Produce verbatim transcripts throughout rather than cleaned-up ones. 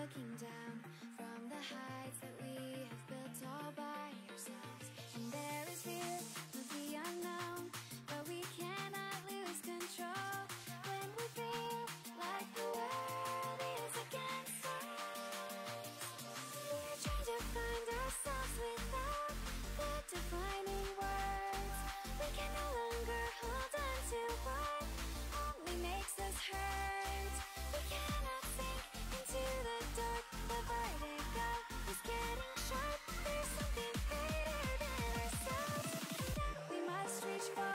looking down from the heights that we have built all by ourselves. And there is fear of the unknown, but we cannot lose control when we feel like the world is against us. We're trying to find ourselves without the defining words. We can no longer hold on to what only makes us hurt. We cannot sink into the dark. The vertigo is getting sharp. There's something greater than ourselves that we must reach for.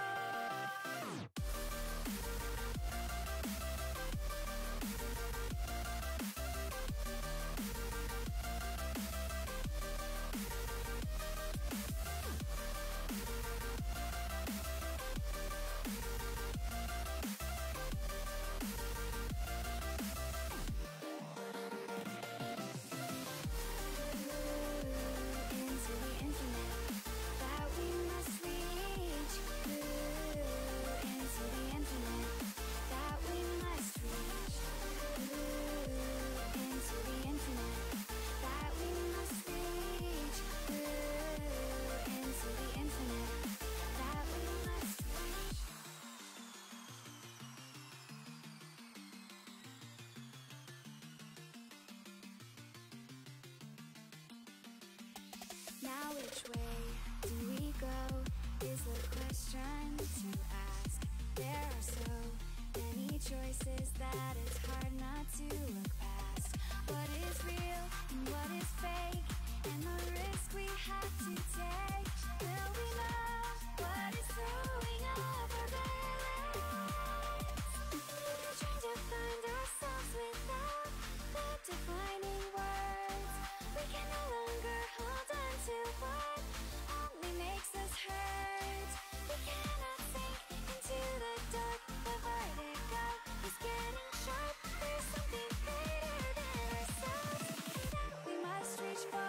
Into the infinite that we must reach. Ooh, into the infinite that we must reach. Ooh, into the infinite that we must reach. Ooh, into the infinite that we must reach. Now which way do we go is the question to ask. There are so many choices that it's hard not to look past. What is real and what is fake, and the risk we have to take. Will we know what is throwing off our balance? We're trying to find ourselves without the defining words. We can no longer hold on to what only makes us hurt. We cannot sink into the dark. The vertigo is getting sharp. There's something greater than ourselves that we must reach for.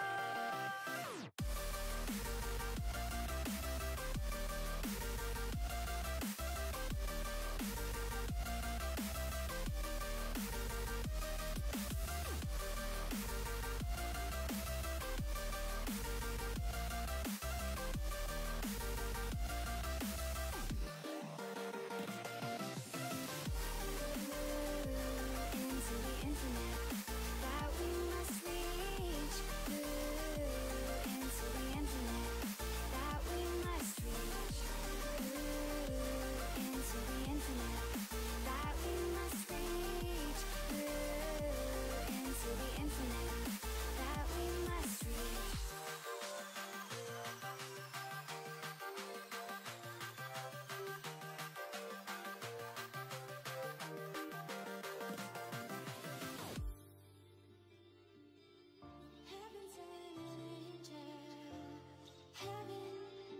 Into the infinite that we must reach. Ooh, into the infinite that we must reach. Ooh, into the infinite that we must reach. Ooh, into the infinite that we must reach. Heaven sent an angel. Heaven.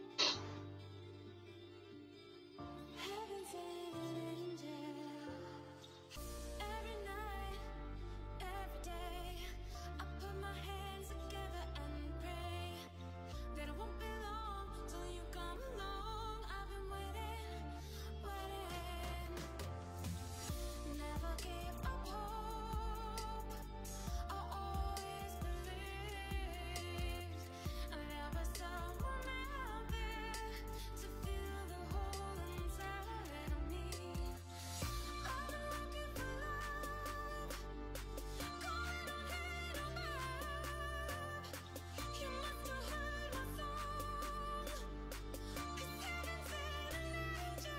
Heaven sent an angel. Every night, every day, I put my hands together and pray that it won't be long till you come along. I've been waiting, waiting. Never give up hope. I always believed there was someone out there to fill the hole inside of me. I've been looking for love, calling on hate or love. You must have heard my song, 'cause heaven sent an angel.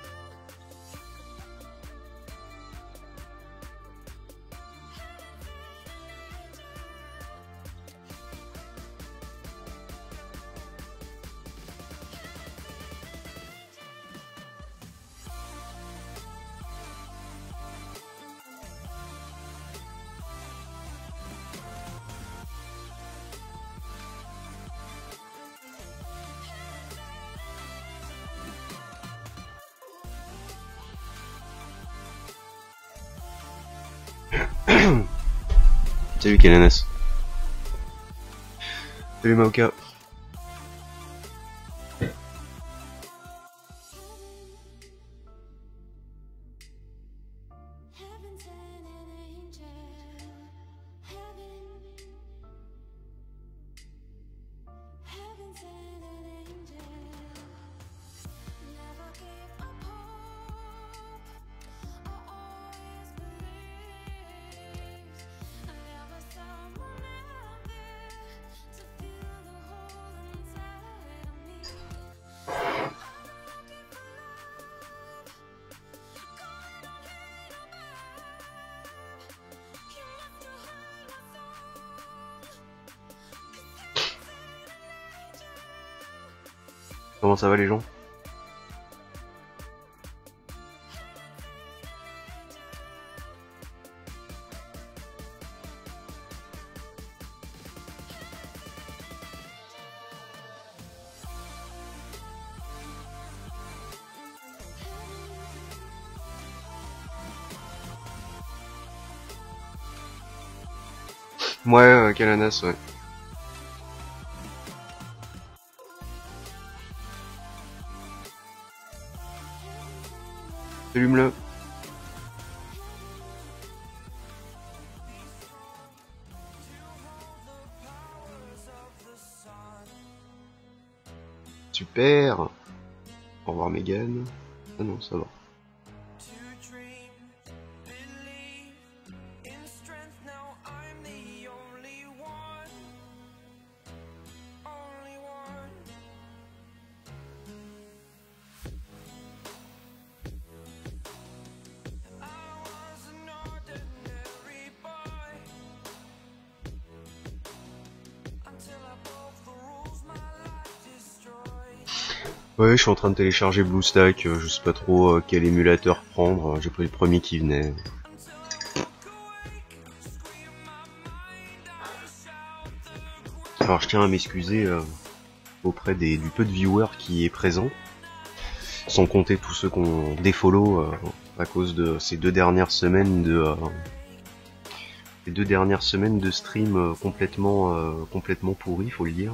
Do get in this. The remote go. Heaven sent an angel. Heaven Comment ça va les gens? Ouais, euh, Kalanas, ouais. Allume-le. Super. Au revoir Megan. Ah non, ça va. Ouais, je suis en train de télécharger BlueStack, euh, je sais pas trop euh, quel émulateur prendre, j'ai pris le premier qui venait. Alors je tiens à m'excuser euh, auprès des, du peu de viewers qui est présent, sans compter tous ceux qu'on défollow euh, à cause de ces deux dernières semaines de euh, les deux dernières semaines de stream euh, complètement euh, complètement pourris, faut le dire.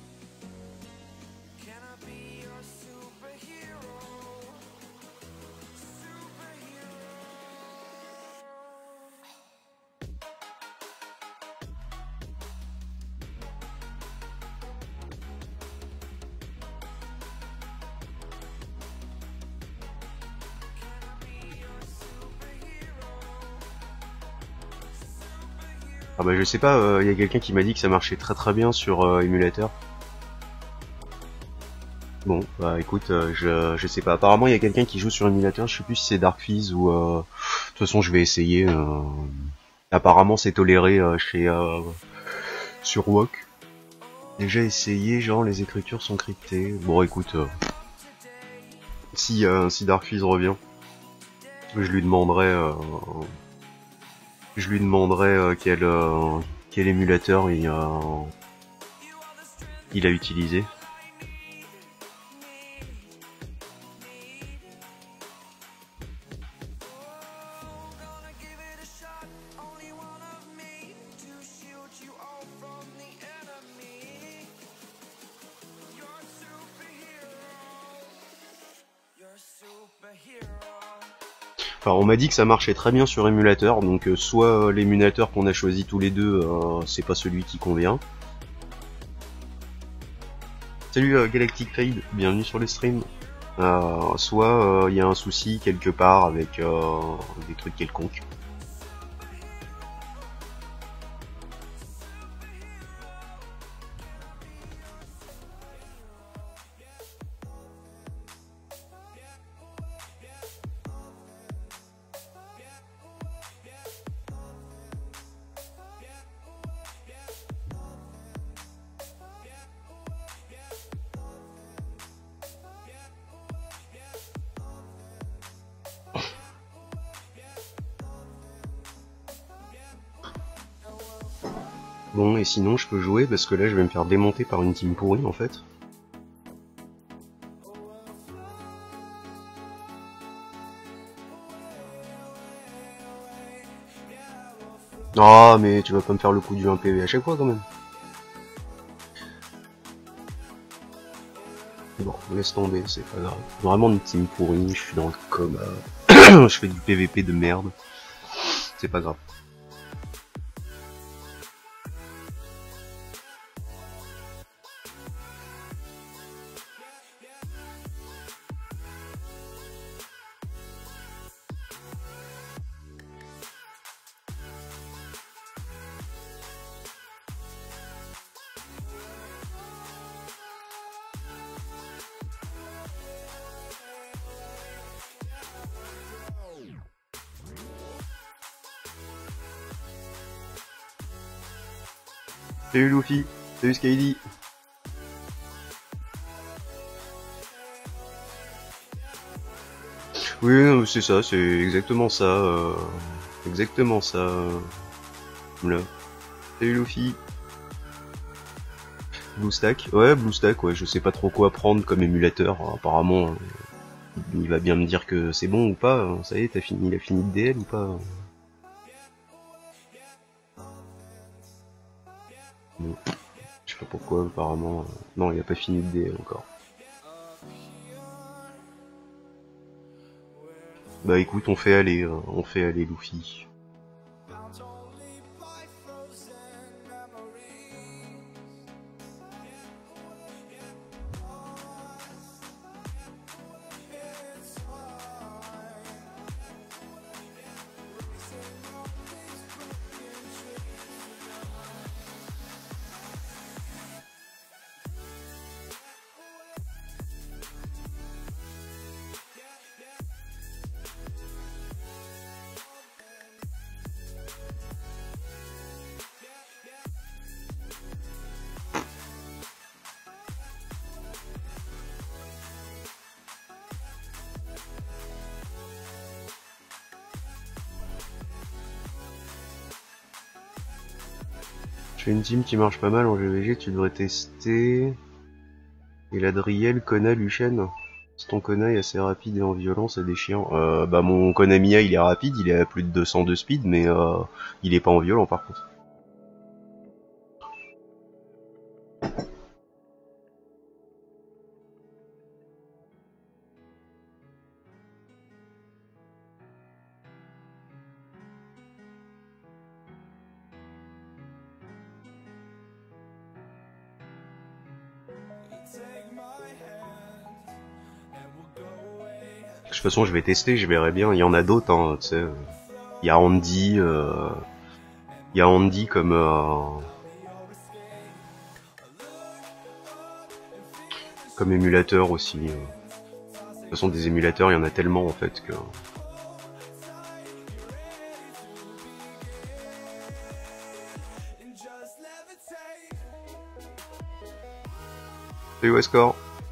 Ah bah je sais pas, il euh, y a quelqu'un qui m'a dit que ça marchait très très bien sur euh, émulateur. Bon, bah écoute, euh, je, je sais pas. Apparemment il y a quelqu'un qui joue sur émulateur, je sais plus si c'est Darkfizz ou... Euh... De toute façon je vais essayer. Euh... Apparemment c'est toléré euh, chez... Euh... sur W O C. Déjà essayé, genre les écritures sont cryptées. Bon écoute, euh... si, euh, si Darkfizz revient, je lui demanderai... Euh... Je lui demanderai euh, quel, euh, quel émulateur il, euh, il a utilisé. Enfin, on m'a dit que ça marchait très bien sur émulateur, donc euh, soit euh, l'émulateur qu'on a choisi tous les deux, euh, c'est pas celui qui convient. Salut euh, Galactic Fade, bienvenue sur le stream. Euh, soit il euh, y a un souci quelque part avec euh, des trucs quelconques. Bon, et sinon je peux jouer parce que là je vais me faire démonter par une team pourrie en fait. Ah oh, mais tu vas pas me faire le coup du un P V à chaque fois quand même. Bon, laisse tomber, c'est pas grave. Vraiment une team pourrie, je suis dans le coma. Je fais du P V P de merde. C'est pas grave. Salut Luffy, salut Skydy. Oui, c'est ça, c'est exactement ça. Euh, exactement ça. Euh, là. Salut Luffy. BlueStack. Ouais, BlueStack, ouais, je sais pas trop quoi prendre comme émulateur. Alors, apparemment, euh, il va bien me dire que c'est bon ou pas. Ça y est, t'as fini, il a fini de D L ou pas? Bon. Je sais pas pourquoi, apparemment. Euh, non, il a pas fini de D L encore. Bah écoute, on fait aller, euh, on fait aller Luffy. J'ai une team qui marche pas mal en G V G, tu devrais tester. Et l'Adriel, Kona, Luchen. C'est ton Kona est assez rapide et en violence et déchiant. Euh, bah mon Konamiya il est rapide, il est à plus de deux cents de speed, mais euh, il est pas en violent par contre. De toute façon je vais tester, je verrai bien. Il y en a d'autres, hein, tu sais. Il y a Andy, euh... il y a Andy comme euh... comme émulateur aussi. De toute façon des émulateurs, il y en a tellement en fait que. Salut Westcore.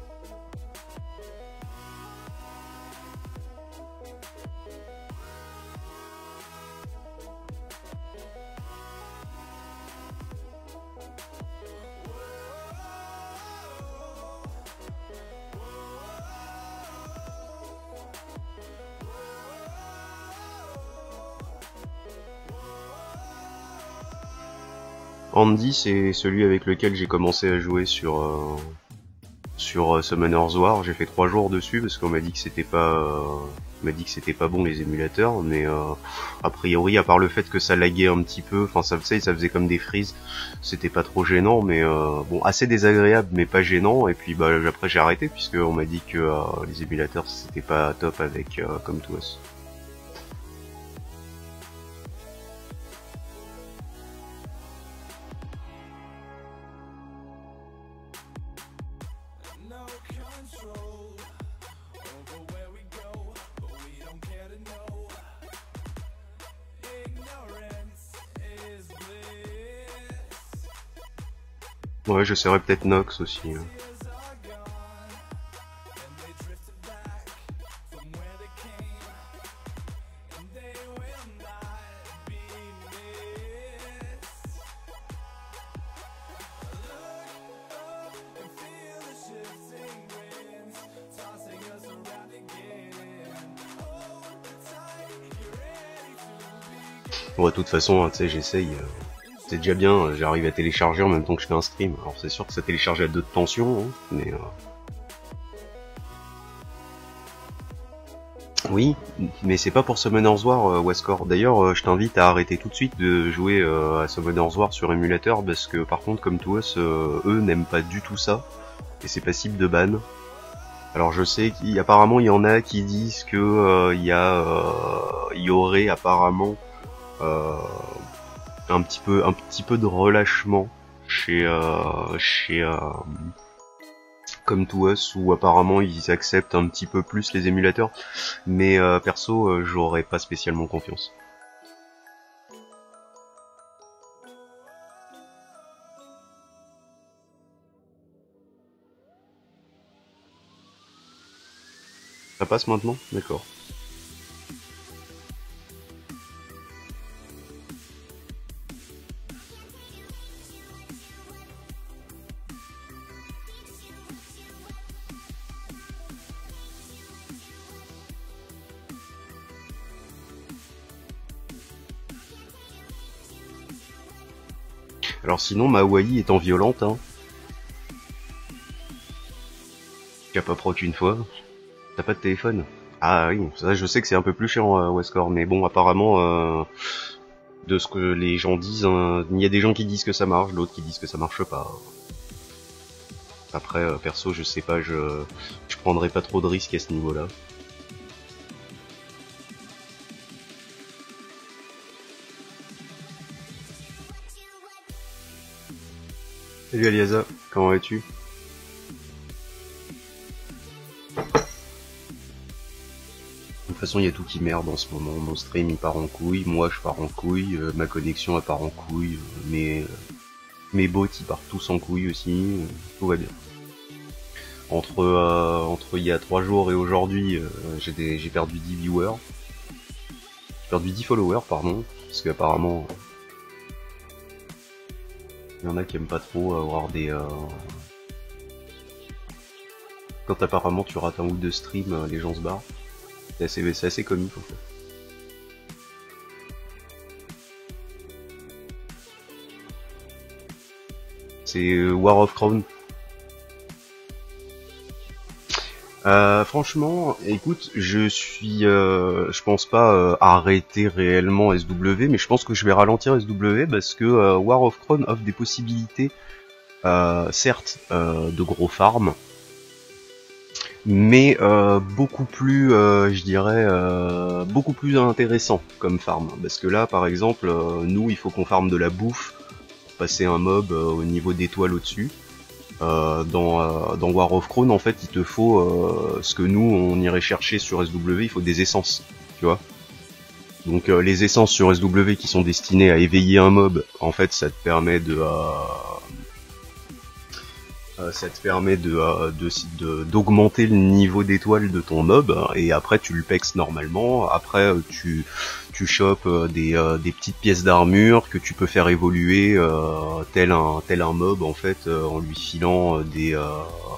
Andy, c'est celui avec lequel j'ai commencé à jouer sur euh, sur euh, Summoner's War. J'ai fait trois jours dessus parce qu'on m'a dit que c'était pas euh, m'a dit que c'était pas bon les émulateurs, mais euh, a priori à part le fait que ça laguait un petit peu, enfin ça faisait ça faisait comme des freezes, c'était pas trop gênant, mais euh, bon assez désagréable mais pas gênant. Et puis bah après j'ai arrêté puisque on m'a dit que euh, les émulateurs c'était pas top avec euh, Come To Us. Ouais, j'essaierai peut-être Nox aussi. Hein. Ouais, de toute façon, tu sais, j'essaye. Euh, c'est déjà bien, j'arrive à télécharger en même temps que je fais un stream. Alors c'est sûr que ça télécharge à deux de tension, hein, mais... Euh... Oui, mais c'est pas pour Summoner's War, euh, Westcore. D'ailleurs, euh, je t'invite à arrêter tout de suite de jouer euh, à Summoner's War sur émulateur, parce que par contre, comme toi, euh, eux n'aiment pas du tout ça, et c'est passible de ban. Alors je sais qu'apparemment il y en a qui disent que euh, il y a, euh, il y aurait apparemment euh, un petit peu, un petit peu de relâchement chez, euh, chez euh, Come To Us, où apparemment ils acceptent un petit peu plus les émulateurs, mais euh, perso euh, j'aurais pas spécialement confiance. Ça passe maintenant? D'accord. Alors sinon, ma Hawaii étant violente, hein. Tu as pas proc une fois. T'as pas de téléphone? Ah oui, ça je sais que c'est un peu plus chiant, euh, Westcore, mais bon, apparemment, euh, de ce que les gens disent, hein, il y a des gens qui disent que ça marche, d'autres qui disent que ça marche pas. Après, euh, perso, je sais pas, je, je prendrai pas trop de risques à ce niveau-là. Salut Aliasa, comment vas-tu? De toute façon, il y a tout qui merde en ce moment. Mon stream il part en couille, moi je pars en couille, euh, ma connexion elle part en couille, euh, mes, euh, mes bots ils partent tous en couille aussi, euh, tout va bien. Entre euh, entre il y a trois jours et aujourd'hui, euh, j'ai des- j'ai perdu dix viewers, j'ai perdu dix followers, pardon, parce qu'apparemment il y en a qui aiment pas trop avoir des. Euh... Quand apparemment tu rates un ou deux streams, euh, les gens se barrent. C'est assez, c'est assez comique en fait. C'est euh, War of Crown. Euh, franchement, écoute, je suis, euh, je pense pas euh, arrêter réellement S W, mais je pense que je vais ralentir S W parce que euh, War of Crown offre des possibilités, euh, certes, euh, de gros farm, mais euh, beaucoup plus, euh, je dirais, euh, beaucoup plus intéressant comme farm. Parce que là, par exemple, euh, nous, il faut qu'on farme de la bouffe pour passer un mob euh, au niveau d'étoile au-dessus. Euh, dans, euh, dans War of Crown, en fait, il te faut euh, ce que nous, on irait chercher sur S W, il faut des essences, tu vois. Donc euh, les essences sur S W qui sont destinées à éveiller un mob, en fait, ça te permet de... Euh, euh, ça te permet de, euh, de, de d'augmenter le niveau d'étoile de ton mob, et après tu le pexes normalement. Après tu tu chopes euh, des, euh, des petites pièces d'armure que tu peux faire évoluer euh, tel un tel un mob en fait, euh, en lui filant des euh,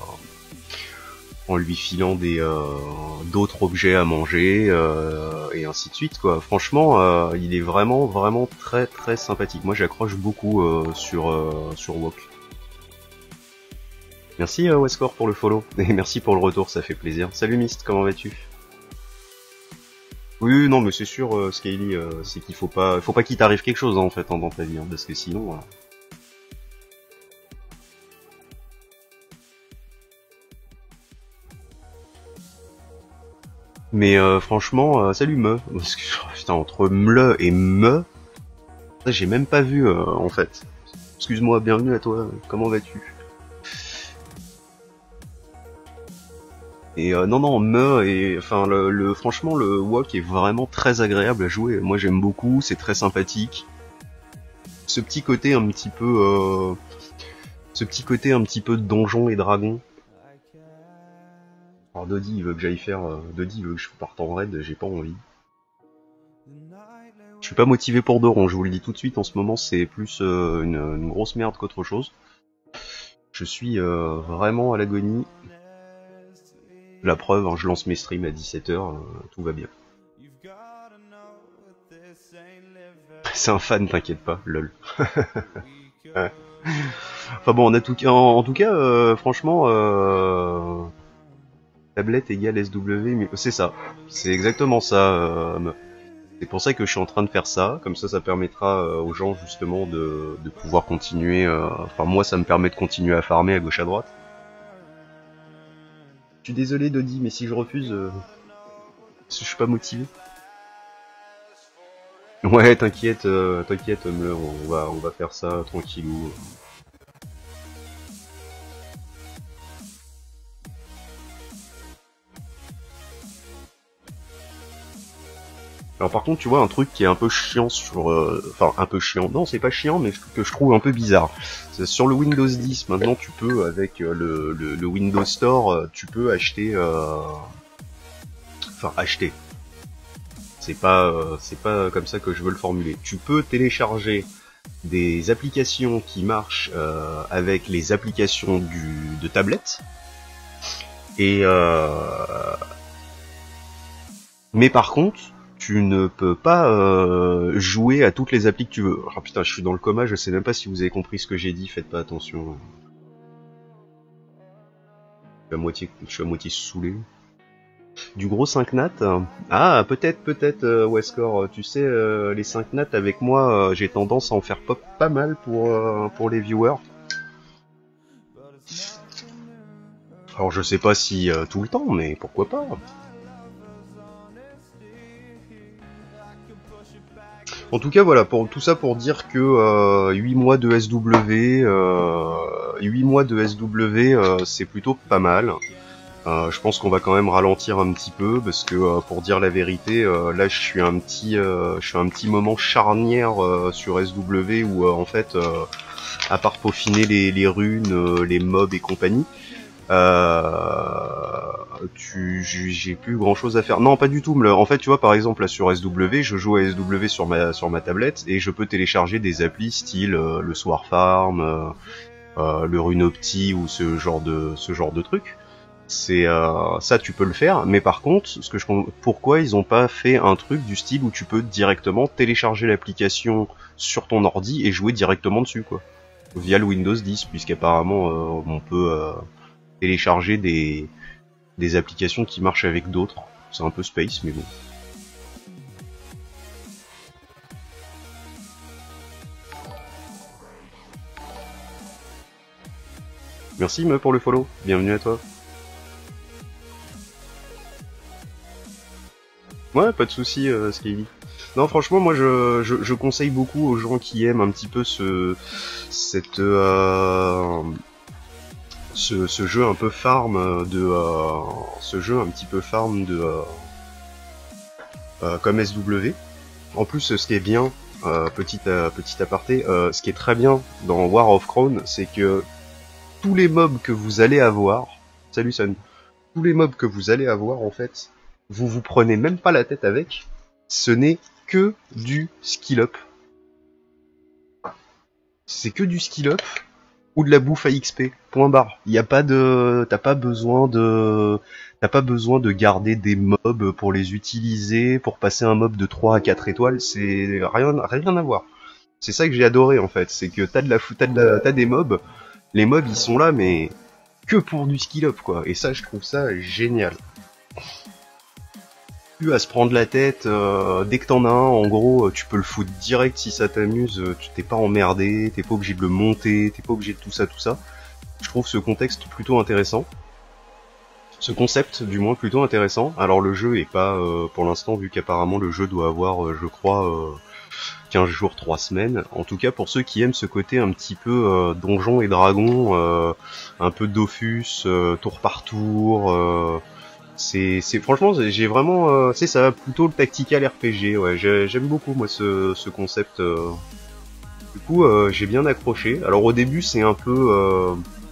en lui filant des euh, d'autres objets à manger, euh, et ainsi de suite quoi. Franchement, euh, il est vraiment vraiment très très sympathique. Moi j'accroche beaucoup euh, sur euh, sur W O C. Merci euh, Westcore pour le follow, et merci pour le retour, ça fait plaisir. Salut Myst, comment vas-tu? Oui, non mais c'est sûr, euh, Scaly, euh, c'est qu'il faut pas faut pas qu'il t'arrive quelque chose hein, en fait hein, dans ta vie, hein, parce que sinon... Euh... Mais euh, franchement, euh, salut me, parce que putain, entre mle et me, j'ai même pas vu euh, en fait. Excuse-moi, bienvenue à toi, comment vas-tu? Et euh, non non me et enfin le, le franchement le W O C est vraiment très agréable à jouer. Moi j'aime beaucoup, c'est très sympathique. Ce petit côté un petit peu euh, ce petit côté un petit peu de donjon et dragon. Alors Dodi il veut que j'aille faire euh, Dodi il veut que je parte en raid, j'ai pas envie. Je suis pas motivé pour Doron, je vous le dis tout de suite, en ce moment c'est plus euh, une, une grosse merde qu'autre chose. Je suis euh, vraiment à l'agonie. La preuve, hein, je lance mes streams à dix-sept heures, euh, tout va bien. C'est un fan, t'inquiète pas, lol. Ouais. Enfin bon, en, a tout, en, en tout cas, euh, franchement, euh, tablette égale S W, mais c'est ça, c'est exactement ça. Euh, c'est pour ça que je suis en train de faire ça, comme ça, ça permettra euh, aux gens justement de, de pouvoir continuer. Euh, enfin, moi, ça me permet de continuer à farmer à gauche à droite. Je suis désolé Dodi, mais si je refuse, euh, je suis pas motivé. Ouais, t'inquiète, euh, t'inquiète, on va, on va faire ça tranquillou. Alors par contre, tu vois, un truc qui est un peu chiant sur... Euh, enfin, un peu chiant, non, c'est pas chiant, mais que je trouve un peu bizarre. C'est sur le Windows dix, maintenant, tu peux, avec euh, le, le, le Windows Store, euh, tu peux acheter... Euh... Enfin, acheter. C'est pas, euh, c'est pas comme ça que je veux le formuler. Tu peux télécharger des applications qui marchent euh, avec les applications du, de tablette. Et... Euh... Mais par contre... tu ne peux pas euh, jouer à toutes les applis que tu veux. Ah putain, je suis dans le coma, je sais même pas si vous avez compris ce que j'ai dit, faites pas attention. Je suis à moitié, je suis à moitié saoulé. Du gros cinq nat. Ah, peut-être, peut-être, euh, Westcore, tu sais, euh, les cinq nat avec moi, euh, j'ai tendance à en faire pop pas mal pour, euh, pour les viewers. Alors je sais pas si euh, tout le temps, mais pourquoi pas. En tout cas, voilà, pour tout ça pour dire que euh, huit mois de S W, euh, huit mois de S W, euh, c'est plutôt pas mal. Euh, je pense qu'on va quand même ralentir un petit peu parce que euh, pour dire la vérité, euh, là je suis un petit, euh, je suis un petit moment charnière euh, sur S W où euh, en fait, euh, à part peaufiner les, les runes, euh, les mobs et compagnie, euh, tu, j'ai plus grand chose à faire. Non, pas du tout. En fait, tu vois, par exemple, là sur S W, je joue à S W sur ma sur ma tablette et je peux télécharger des applis style euh, le Sword Farm, euh, euh, le Runopti ou ce genre de ce genre de truc. C'est euh, ça, tu peux le faire. Mais par contre, ce que je pourquoi ils ont pas fait un truc du style où tu peux directement télécharger l'application sur ton ordi et jouer directement dessus, quoi, via le Windows dix, puisqu'apparemment euh, on peut euh, télécharger des, des applications qui marchent avec d'autres. C'est un peu space, mais bon. Merci Me pour le follow, bienvenue à toi. Ouais, pas de soucis, euh, Skyly. Non, franchement, moi, je, je, je conseille beaucoup aux gens qui aiment un petit peu ce, cette, euh, Ce, ce jeu un peu farm de euh, ce jeu un petit peu farm de euh, euh, comme S W. En plus, ce qui est bien, euh, petit euh, petit aparté, euh, ce qui est très bien dans War of Crown, c'est que tous les mobs que vous allez avoir, salut Sun, tous les mobs que vous allez avoir en fait, vous vous prenez même pas la tête avec, ce n'est que du skill up. C'est que du skill up. Ou de la bouffe à X P, point barre. Il y a pas de, t'as pas besoin de, t'as pas besoin de garder des mobs pour les utiliser, pour passer un mob de trois à quatre étoiles, c'est rien, rien à voir. C'est ça que j'ai adoré en fait, c'est que t'as de la, t'as de la, t'as des mobs, les mobs ils sont là mais que pour du skill up quoi, et ça je trouve ça génial. Plus à se prendre la tête, euh, dès que t'en as un, en gros, tu peux le foutre direct si ça t'amuse, tu t'es pas emmerdé, t'es pas obligé de le monter, t'es pas obligé de tout ça, tout ça. Je trouve ce contexte plutôt intéressant. Ce concept, du moins, plutôt intéressant. Alors le jeu est pas, euh, pour l'instant, vu qu'apparemment le jeu doit avoir, euh, je crois, euh, quinze jours, trois semaines. En tout cas, pour ceux qui aiment ce côté un petit peu euh, donjon et dragon, euh, un peu Dofus, euh, tour par tour... Euh, C'est, c'est franchement, j'ai vraiment, euh, c'est ça, plutôt le tactical R P G. Ouais, j'aime beaucoup moi ce, ce concept. Euh. Du coup, euh, j'ai bien accroché. Alors au début, c'est un peu, euh...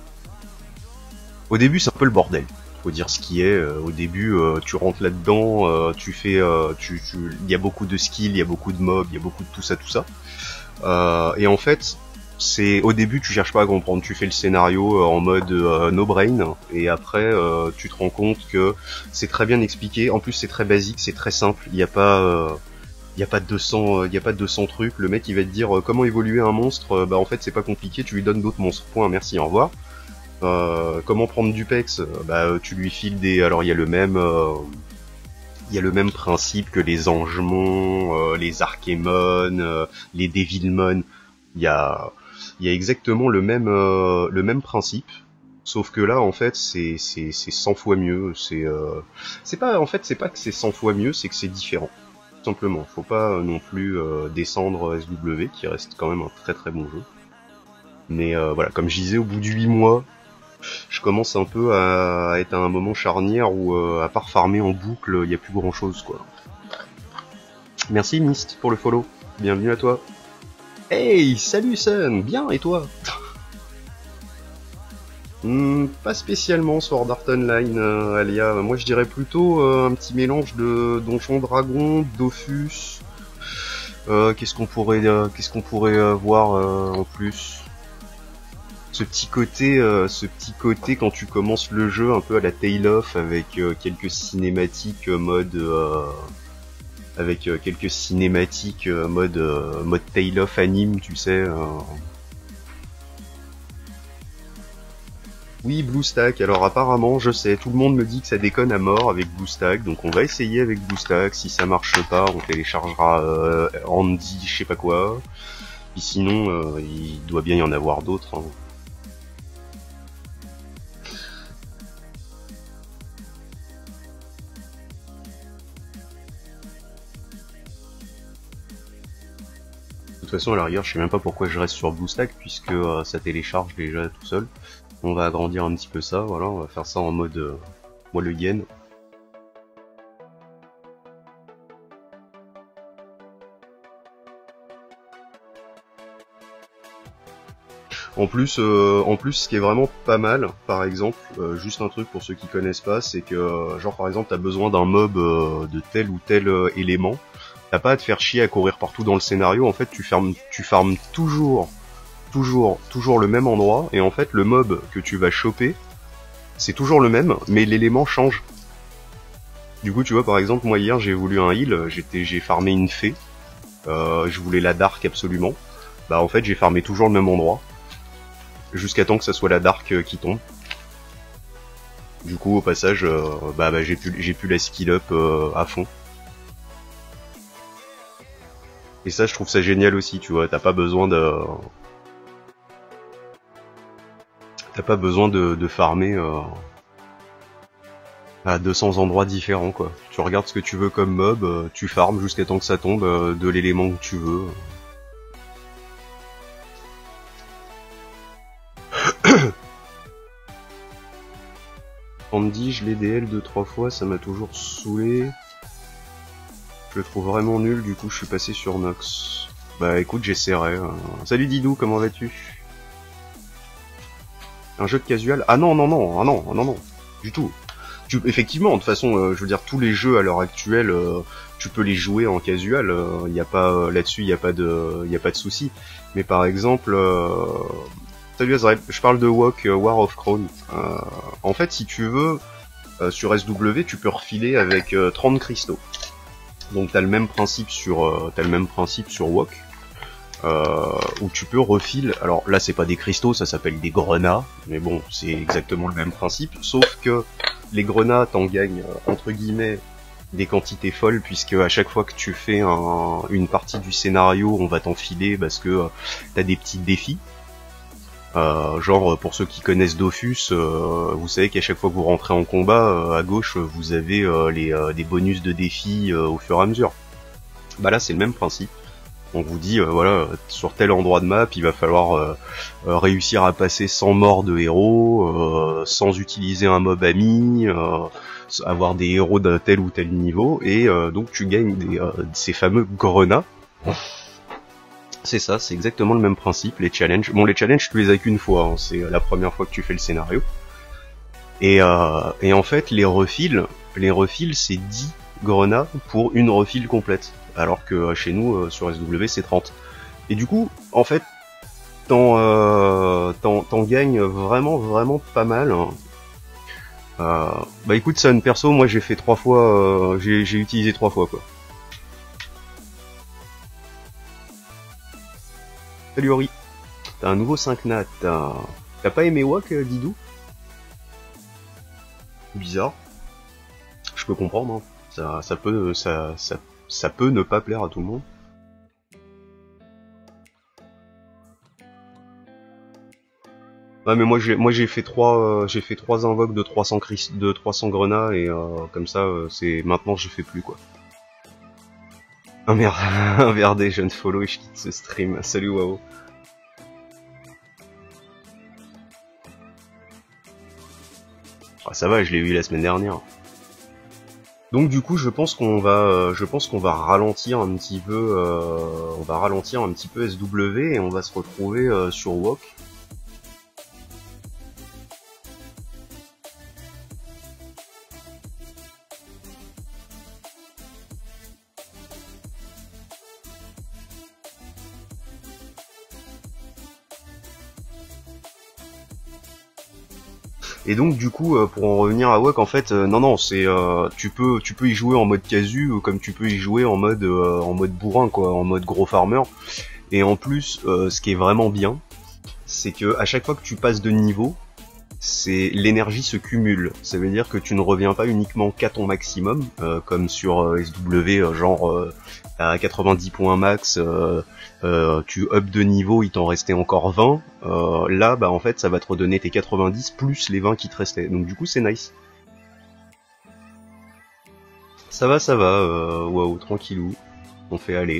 au début, c'est un peu le bordel. Faut dire ce qui est. Euh, au début, euh, tu rentres là-dedans, euh, tu fais, euh, tu, tu, il y a beaucoup de skills, il y a beaucoup de mobs, il y a beaucoup de tout ça, tout ça. Euh, et en fait. C'est au début tu cherches pas à comprendre, tu fais le scénario euh, en mode euh, no brain et après euh, tu te rends compte que c'est très bien expliqué. En plus c'est très basique, c'est très simple. Il y a pas, euh, il y a pas deux cents, il y a pas deux cents trucs. Le mec il va te dire euh, comment évoluer un monstre. Bah en fait c'est pas compliqué, tu lui donnes d'autres monstres. Point, merci, au revoir. Euh, comment prendre du pex? Bah tu lui files des. Alors il y a le même. Euh... Il y a le même principe que les Angemons, euh, les Archémon, euh, les Devilmon. Il y a il y a exactement le même euh, le même principe, sauf que là en fait c'est c'est c'est cent fois mieux. C'est euh, c'est pas en fait c'est pas que c'est cent fois mieux, c'est que c'est différent. Tout simplement. Faut pas euh, non plus euh, descendre S W qui reste quand même un très très bon jeu. Mais euh, voilà, comme je disais, au bout de huit mois, je commence un peu à être à un moment charnière où euh, à part farmer en boucle, il y a plus grand chose quoi. Merci Mist pour le follow. Bienvenue à toi. Hey, salut Sun, bien et toi? hmm, Pas spécialement Sword Art Online, euh, Alia. Moi je dirais plutôt euh, un petit mélange de Donjon Dragon, Dofus. Euh, qu'est-ce qu'on pourrait, euh, qu'est-ce qu'on pourrait euh, voir euh, en plus? Ce petit côté, euh, ce petit côté quand tu commences le jeu un peu à la Tale of avec euh, quelques cinématiques euh, mode. Euh, avec euh, quelques cinématiques euh, mode euh, mode Tale of Anime, tu sais. Euh... Oui, BlueStack. Alors apparemment, je sais, tout le monde me dit que ça déconne à mort avec BlueStack, donc on va essayer avec BlueStack. Si ça marche pas, on téléchargera euh, Andy, je sais pas quoi. Puis sinon, euh, il doit bien y en avoir d'autres. Hein. De toute façon, à la rigueur, je sais même pas pourquoi je reste sur BlueStack, puisque euh, ça télécharge déjà tout seul. On va agrandir un petit peu ça, voilà, on va faire ça en mode euh, moi le yen. En plus, euh, en plus, ce qui est vraiment pas mal, par exemple, euh, juste un truc pour ceux qui connaissent pas, c'est que, euh, genre par exemple, t'as besoin d'un mob euh, de tel ou tel euh, élément, t'as pas à te faire chier à courir partout dans le scénario. En fait, tu fermes, tu farmes toujours, toujours, toujours le même endroit, et en fait, le mob que tu vas choper, c'est toujours le même, mais l'élément change. Du coup, tu vois, par exemple, moi hier, j'ai voulu un heal, j'étais, j'ai farmé une fée, euh, je voulais la dark absolument. Bah en fait, j'ai farmé toujours le même endroit. Jusqu'à temps que ça soit la dark euh, qui tombe. Du coup, au passage, euh, bah, bah j'ai pu, j'ai pu la skill up euh, à fond. Et ça, je trouve ça génial aussi, tu vois. T'as pas besoin de, t'as pas besoin de, de farmer euh, à deux cents endroits différents, quoi. Tu regardes ce que tu veux comme mob, euh, tu farmes jusqu'à temps que ça tombe euh, de l'élément que tu veux. Andy, je l'ai D L deux trois fois, ça m'a toujours saoulé. Je le trouve vraiment nul, du coup je suis passé sur Nox. Bah écoute, j'essaierai. Euh... Salut Didou, comment vas-tu? Un jeu de casual? Ah non, non, non, ah non, ah non, non, du tout. Tu... Effectivement, de toute façon, euh, je veux dire, tous les jeux à l'heure actuelle, euh, tu peux les jouer en casual. Il euh, y a pas euh, là-dessus, il y a pas de, il y a pas de souci. Mais par exemple, euh... salut Azrael, je parle de W O C, euh, War of Crown. Euh... En fait, si tu veux, euh, sur S W, tu peux refiler avec euh, trente cristaux. Donc t'as le même principe sur, euh, t'as le même principe sur W O C. Euh, où tu peux refiler, alors là c'est pas des cristaux, ça s'appelle des grenats, mais bon c'est exactement le même principe, sauf que les grenats t'en gagnent euh, entre guillemets des quantités folles, puisque à chaque fois que tu fais un, une partie du scénario on va t'en filer parce que euh, t'as des petits défis. Euh, genre pour ceux qui connaissent Dofus, euh, vous savez qu'à chaque fois que vous rentrez en combat, euh, à gauche vous avez euh, les, euh, des bonus de défis euh, au fur et à mesure. Bah là c'est le même principe. On vous dit, euh, voilà, sur tel endroit de map, il va falloir euh, euh, réussir à passer sans mort de héros, euh, sans utiliser un mob ami, euh, avoir des héros d'un tel ou tel niveau, et euh, donc tu gagnes des, euh, ces fameux grenats. C'est ça, c'est exactement le même principe, les challenges. Bon, les challenges, tu les as qu'une fois, hein, c'est la première fois que tu fais le scénario. Et, euh, et en fait, les refils, les refils, c'est dix grenats pour une refil complète. Alors que chez nous, euh, sur S W, c'est trente. Et du coup, en fait, t'en, euh, t'en, t'en gagnes vraiment, vraiment pas mal. Hein. Euh, bah écoute, Sun, perso, moi j'ai fait trois fois, euh, j'ai, j'ai utilisé trois fois, quoi. Salut Ori. T'as un nouveau cinq nat. T'as, t'as pas aimé W O C, Didou? Bizarre. Je peux comprendre, hein. Ça, ça peut, ça, ça, ça peut ne pas plaire à tout le monde. Ouais, mais moi j'ai, moi j'ai fait trois, euh, j'ai fait trois invoques de trois cents cris, de trois cents grenats et euh, comme ça, euh, c'est maintenant je fais plus quoi. Ah merde, un V R D, je ne follow et je quitte ce stream. Salut Wao. Ah ça va, je l'ai eu la semaine dernière. Donc du coup, je pense qu'on va, euh, je pense qu'on va ralentir un petit peu, euh, on va ralentir un petit peu S W et on va se retrouver euh, sur W O C. Et donc du coup, euh, pour en revenir à W O C, en fait, euh, non non, c'est euh, tu peux tu peux y jouer en mode casu euh, comme tu peux y jouer en mode euh, en mode bourrin quoi, en mode gros farmer. Et en plus, euh, ce qui est vraiment bien, c'est que à chaque fois que tu passes de niveau, c'est l'énergie se cumule. Ça veut dire que tu ne reviens pas uniquement qu'à ton maximum, euh, comme sur euh, S W, euh, genre euh, à quatre-vingt-dix points max, euh, euh, tu up de niveau, il t'en restait encore vingt. Euh, là, bah en fait, ça va te redonner tes quatre-vingt-dix plus les vingt qui te restaient. Donc du coup, c'est nice. Ça va, ça va. Euh, waouh, tranquillou. On fait aller.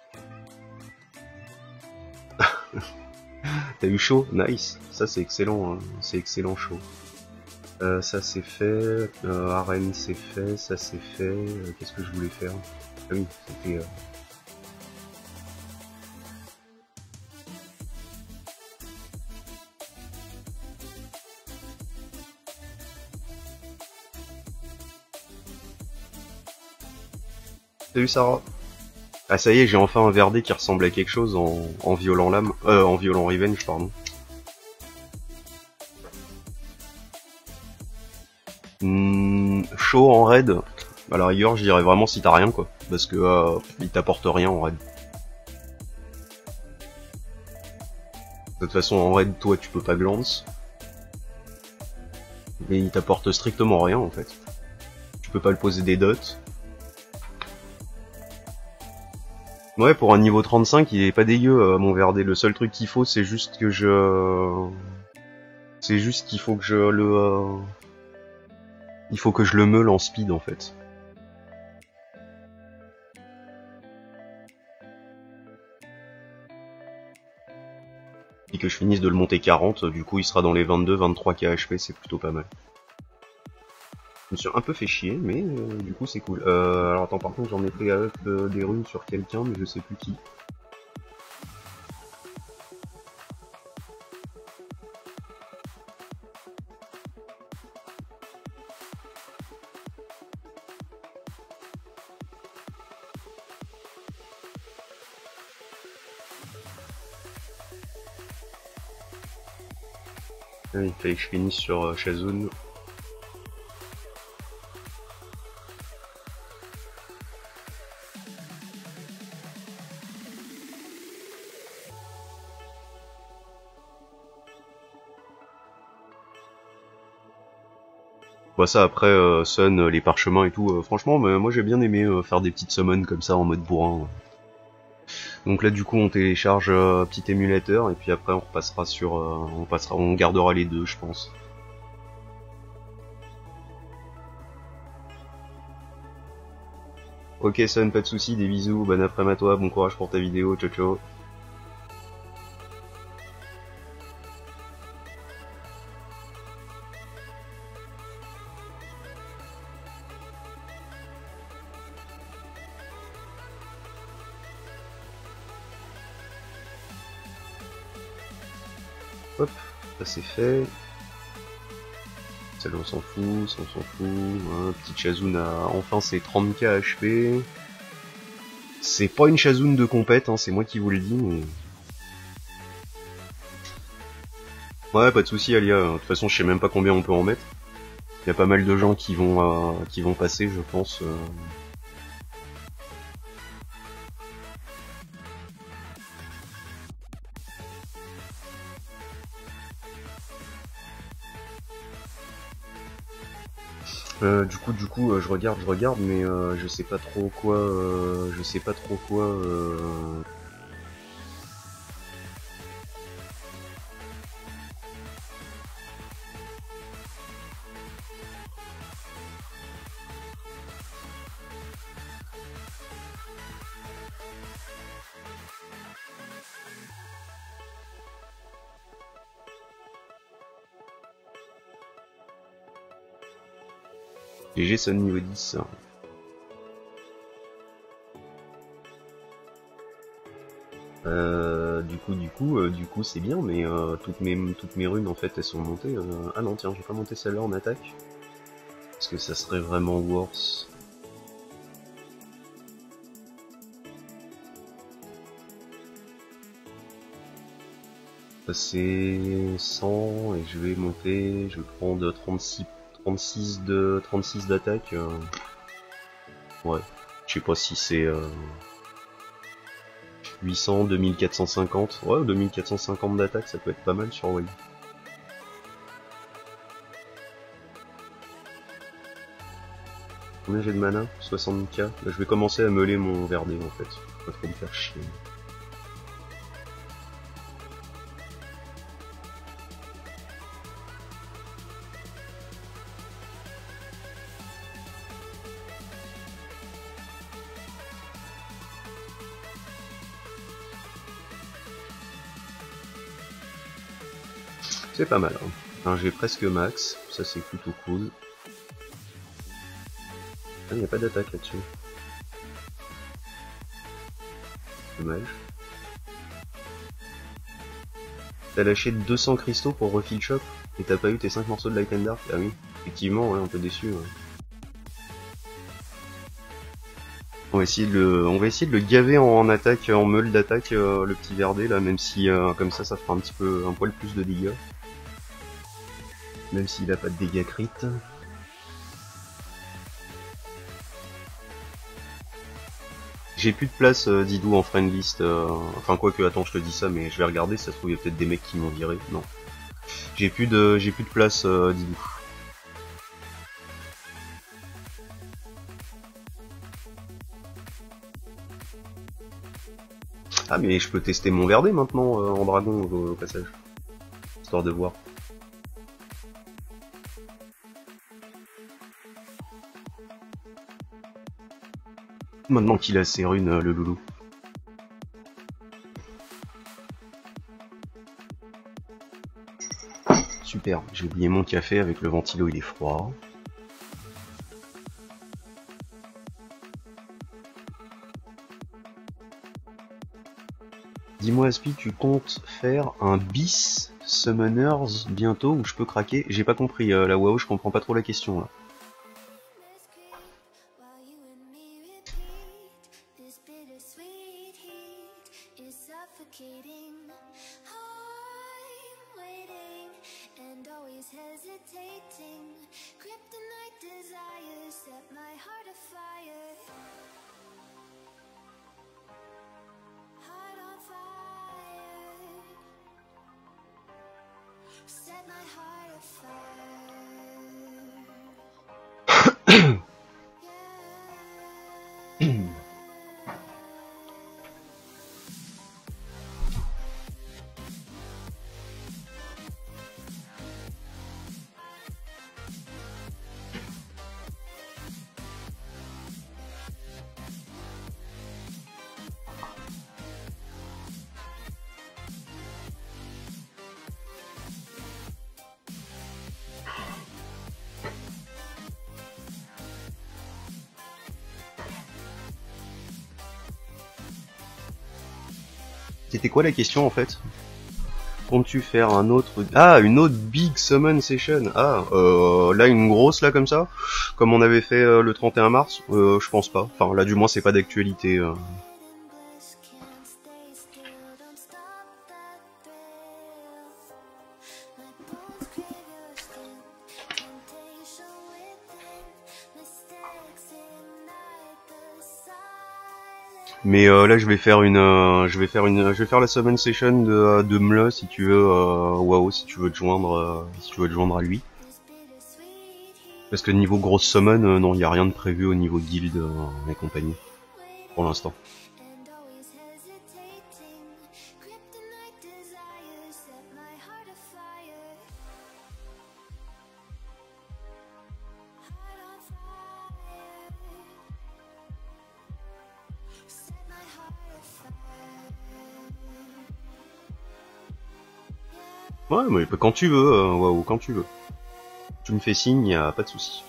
T'as eu chaud? Nice. Ça c'est excellent, hein. C'est excellent chaud. Euh, ça c'est fait, euh, arène c'est fait, ça c'est fait, euh, qu'est-ce que je voulais faire? Ah oui, c'était... Euh... Salut Sarah. Ah ça y est, j'ai enfin un Verdé qui ressemble à quelque chose en, en violent lame, euh, en violent revenge, pardon. Hmm, chaud en raid, à la rigueur je dirais vraiment si t'as rien quoi, parce que euh, il t'apporte rien en raid. De toute façon en raid toi tu peux pas glance, mais il t'apporte strictement rien en fait. Tu peux pas le poser des dots. Ouais, pour un niveau trente-cinq il est pas dégueu euh, mon Verdé, le seul truc qu'il faut c'est juste que je... C'est juste qu'il faut que je le... Euh... Il faut que je le meule en speed en fait. Et que je finisse de le monter quarante, du coup il sera dans les vingt-deux vingt-trois K H P, c'est plutôt pas mal. Je me suis un peu fait chier, mais euh, du coup c'est cool. Euh, alors attends, par contre j'en ai pris up euh, des runes sur quelqu'un, mais je sais plus qui. Ah, il fallait que je finisse sur euh, Shazun. Bah ça après euh, Sun, euh, les parchemins et tout, euh, franchement bah, moi j'ai bien aimé euh, faire des petites summons comme ça en mode bourrin. Donc là du coup on télécharge euh, un petit émulateur et puis après on repassera sur... Euh, on passera, on gardera les deux je pense. Ok Sun, pas de soucis, des bisous, bon après-midi à toi, bon courage pour ta vidéo, ciao ciao. Hop, ça c'est fait. Celle-là on s'en fout, ça on s'en fout. Hein, petite Shazun à enfin c'est trente K H P. C'est pas une Shazun de compète, hein, c'est moi qui vous le dis, mais... Ouais, pas de soucis Alia, de toute façon je sais même pas combien on peut en mettre. Il y a pas mal de gens qui vont euh, qui vont passer, je pense. Euh... Euh, du coup, du coup, euh, je regarde, je regarde, mais euh, je sais pas trop quoi, euh, je sais pas trop quoi. Euh... G G Sun niveau dix. Euh, du coup, du coup, euh, du coup, c'est bien, mais euh, toutes mes toutes mes runes en fait, elles sont montées. Euh... Ah non, tiens, j'ai pas monté celle-là en attaque. Parce que ça serait vraiment worse. passer cent et je vais monter, je vais prendre trente-six, trente-six de trente-six d'attaque. Euh... Ouais, je sais pas si c'est euh... huit cents, deux mille quatre cent cinquante. Ouais, deux mille quatre cent cinquante d'attaque, ça peut être pas mal sur Wave. Combien j'ai de mana? soixante K. Là, je vais commencer à meuler mon verdé en fait. Pas trop me faire chier. C'est pas mal. Hein. Enfin, j'ai presque max. Ça c'est plutôt cool. Il n'y a pas d'attaque là-dessus. Dommage. T'as lâché deux cents cristaux pour refill shop et t'as pas eu tes cinq morceaux de Light and Dark? Ah oui, effectivement, ouais, un peu déçu. Ouais. On va essayer de le, on va essayer de le gaver en, en attaque, en meule d'attaque, euh, le petit verdé là, même si euh, comme ça, ça fera un petit peu, un poil plus de dégâts. Même s'il a pas de dégâts crit. J'ai plus de place euh, Didou en friend list, euh, enfin quoi que, attends je te dis ça mais je vais regarder, ça se trouve il y a peut-être des mecs qui m'ont viré, non. J'ai plus de j'ai plus de place euh, Didou. Ah mais je peux tester mon verdé maintenant euh, en dragon au, au passage, histoire de voir. Maintenant qu'il a ses runes, le loulou. Super, j'ai oublié mon café avec le ventilo, il est froid. Dis-moi Aspi, tu comptes faire un bis Summoners bientôt où je peux craquer? J'ai pas compris euh, la WoW, je comprends pas trop la question là. C'était quoi la question en fait? Comptes-tu faire un autre... Ah, une autre Big Summon Session? Ah, euh, là une grosse là comme ça? Comme on avait fait euh, le trente et un mars? euh, Je pense pas. Enfin là du moins c'est pas d'actualité. Euh. Mais euh, là je vais faire une, euh, je vais faire une, je vais faire la summon session de de Mle si tu veux, euh, waouh si tu veux te joindre, euh, si tu veux te joindre à lui. Parce que niveau grosse summon, euh, non, il y a rien de prévu au niveau guild euh, et compagnie pour l'instant. Ouais, mais quand tu veux, euh, waouh, quand tu veux. Tu me fais signe, y a pas de souci.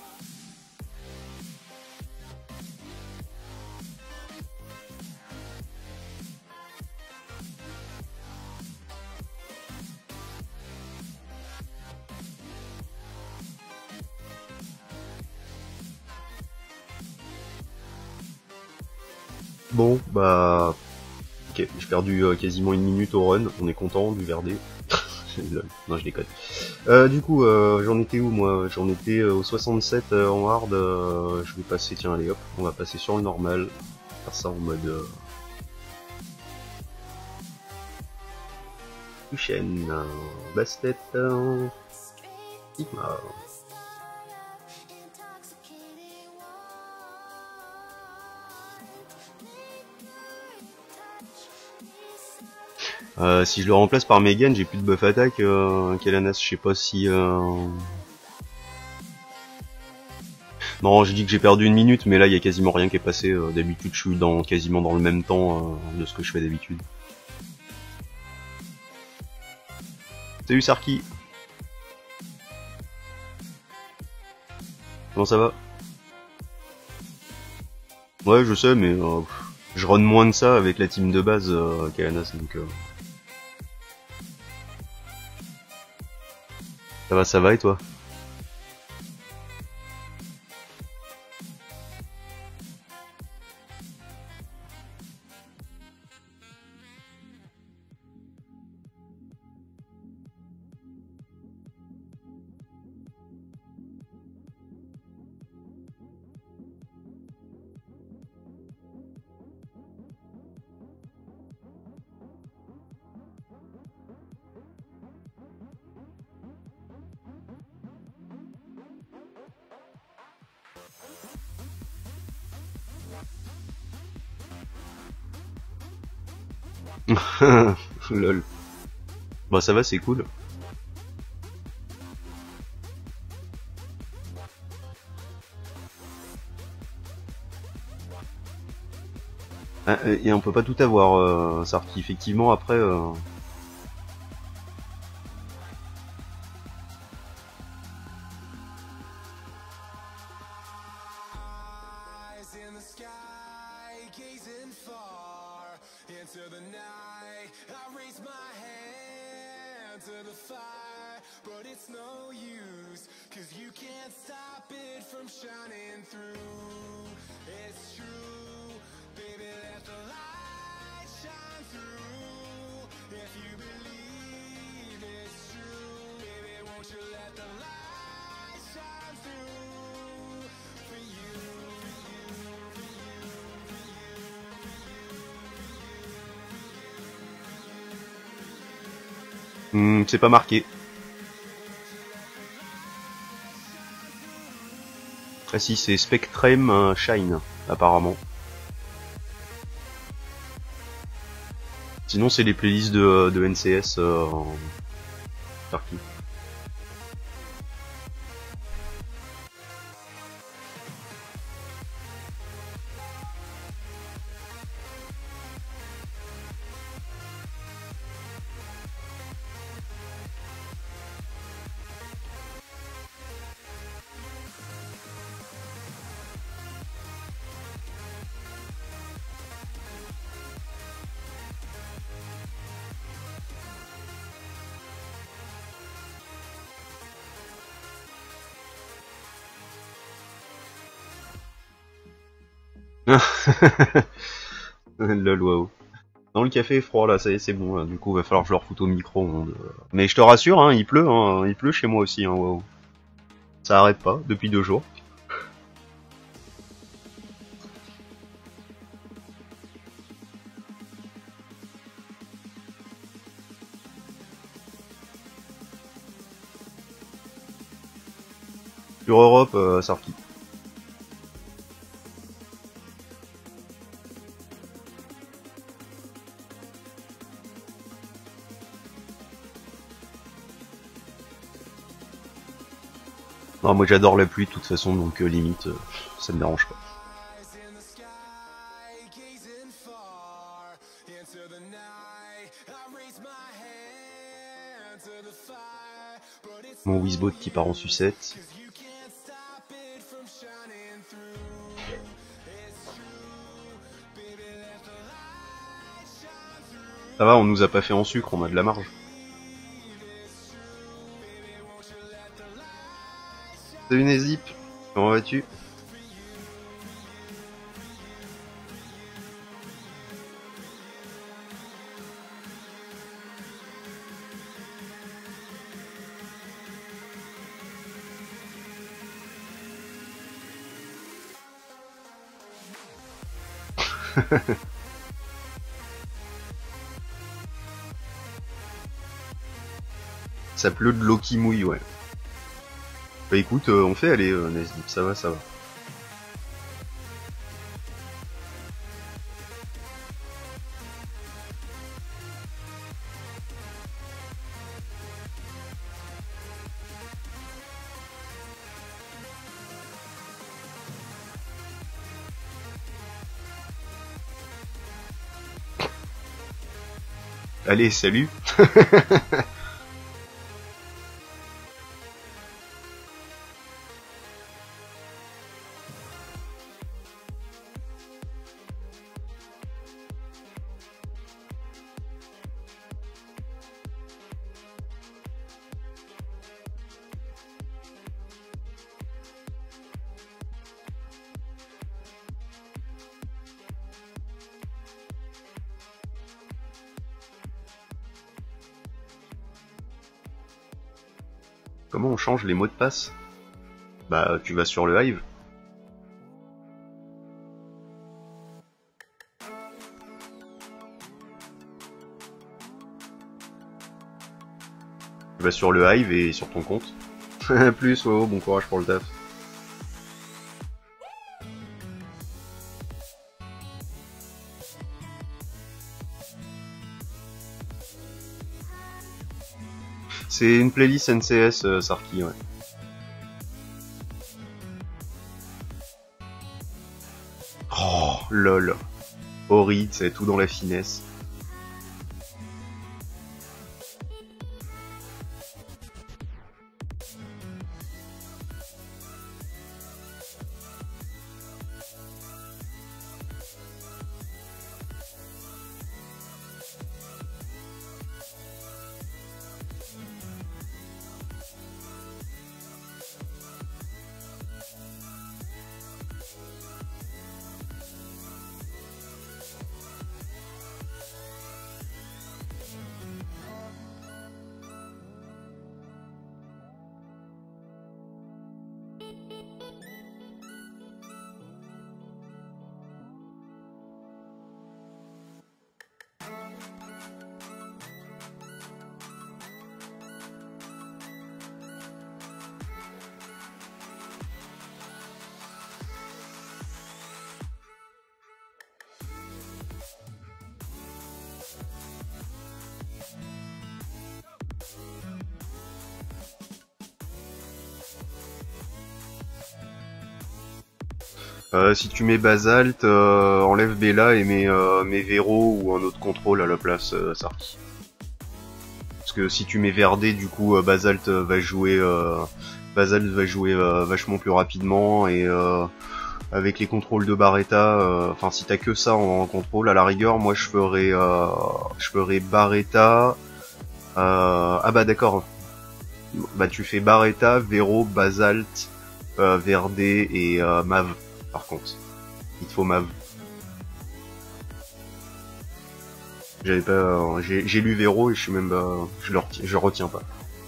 Bon, bah... Ok, j'ai perdu euh, quasiment une minute au run, on est content du verdé. Non, je déconne. Euh, du coup, euh, j'en étais où moi? J'en étais euh, au soixante-sept euh, en hard. Euh, je vais passer, tiens, allez hop, on va passer sur le normal. Faire ça en mode. Euh... chaîne, euh, basket, euh... Sigma. Euh, si je le remplace par Megan, j'ai plus de buff attaque. Euh, Kelanas, je sais pas si. Euh... Non, j'ai dit que j'ai perdu une minute, mais là il y a quasiment rien qui est passé. Euh, d'habitude, je suis dans quasiment dans le même temps euh, de ce que je fais d'habitude. Salut Sarki. Comment ça va? Ouais, je sais, mais euh, je run moins que ça avec la team de base euh, Kelanas, donc. Euh... Ça va, ça va et toi? Lol. Bah ça va, c'est cool. Ah, et on peut pas tout avoir, euh, Sarki. Effectivement, après. Euh... Hmm, c'est pas marqué. Ah si, c'est Spectrem euh, Shine, apparemment. Sinon, c'est les playlists de, de N C S euh, en Sarki. Lol, waouh. Non, le café est froid là, ça y est, c'est bon. Là. Du coup, va falloir que je le refoute au micro. Hein, de... Mais je te rassure, hein, il pleut, hein, il pleut chez moi aussi. Hein, waouh. Ça arrête pas depuis deux jours. Sur Europe, euh, Sarki. Non, moi j'adore la pluie de toute façon, donc euh, limite, euh, ça me dérange pas. Mon Wizbot qui part en sucette. Ça va, on nous a pas fait en sucre, on a de la marge. Salut Nezip, comment vas-tu? Ça pleut de l'eau qui mouille, ouais. Bah écoute, euh, on fait aller, euh, Nesdip, ça va, ça va. Allez, salut. Comment on change les mots de passe? Bah, tu vas sur le Hive. Tu vas sur le Hive et sur ton compte. Plus, oh, bon courage pour le taf. C'est une playlist N C S, euh, Sarki, ouais. Oh, lol. Horrid, c'est tout dans la finesse. Euh, si tu mets Basalt, euh, enlève Bella et mets, euh, mets Vero ou un autre contrôle à la place, euh, Sarki. Parce que si tu mets Verdé, du coup, euh, Basalt va jouer, euh, Basalt va jouer euh, vachement plus rapidement et euh, avec les contrôles de Barretta, enfin euh, si t'as que ça en, en contrôle, à la rigueur, moi je ferais, euh, je ferais Barretta. Euh, ah bah d'accord. Bah tu fais Barretta, Vero, Basalt, euh, Verdé et euh, Mav. Par contre, il te faut Mav. J'avais pas, euh, j'ai lu Vero et je suis même pas, je le retiens, je le retiens pas.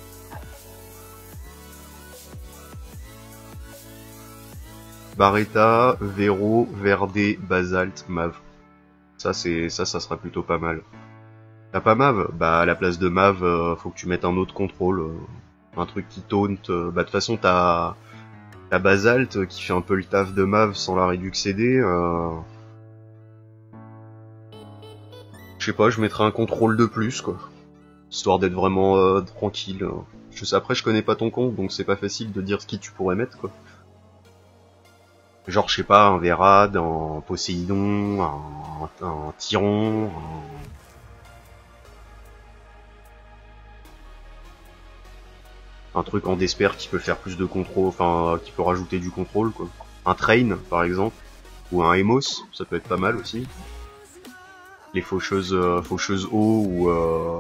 Barretta, Vero, Verdé, Basalt, Mav. Ça c'est, ça, ça sera plutôt pas mal. T'as pas Mav? Bah à la place de Mav, euh, faut que tu mettes un autre contrôle, euh, un truc qui taunt. Euh, bah de toute façon t'as T'as Basalt qui fait un peu le taf de Mav sans la Redux C D. Euh... Je sais pas, je mettrais un contrôle de plus, quoi. Histoire d'être vraiment euh, tranquille. Je sais, après, je connais pas ton compte, donc c'est pas facile de dire ce qui tu pourrais mettre, quoi. Genre, je sais pas, un Vérad, un Poséidon, un, un Tyron, un... un truc en Desper qui peut faire plus de contrôle, enfin, qui peut rajouter du contrôle, quoi. Un Train, par exemple. Ou un Emos, ça peut être pas mal aussi. Les faucheuses, euh, faucheuses eau ou... Euh...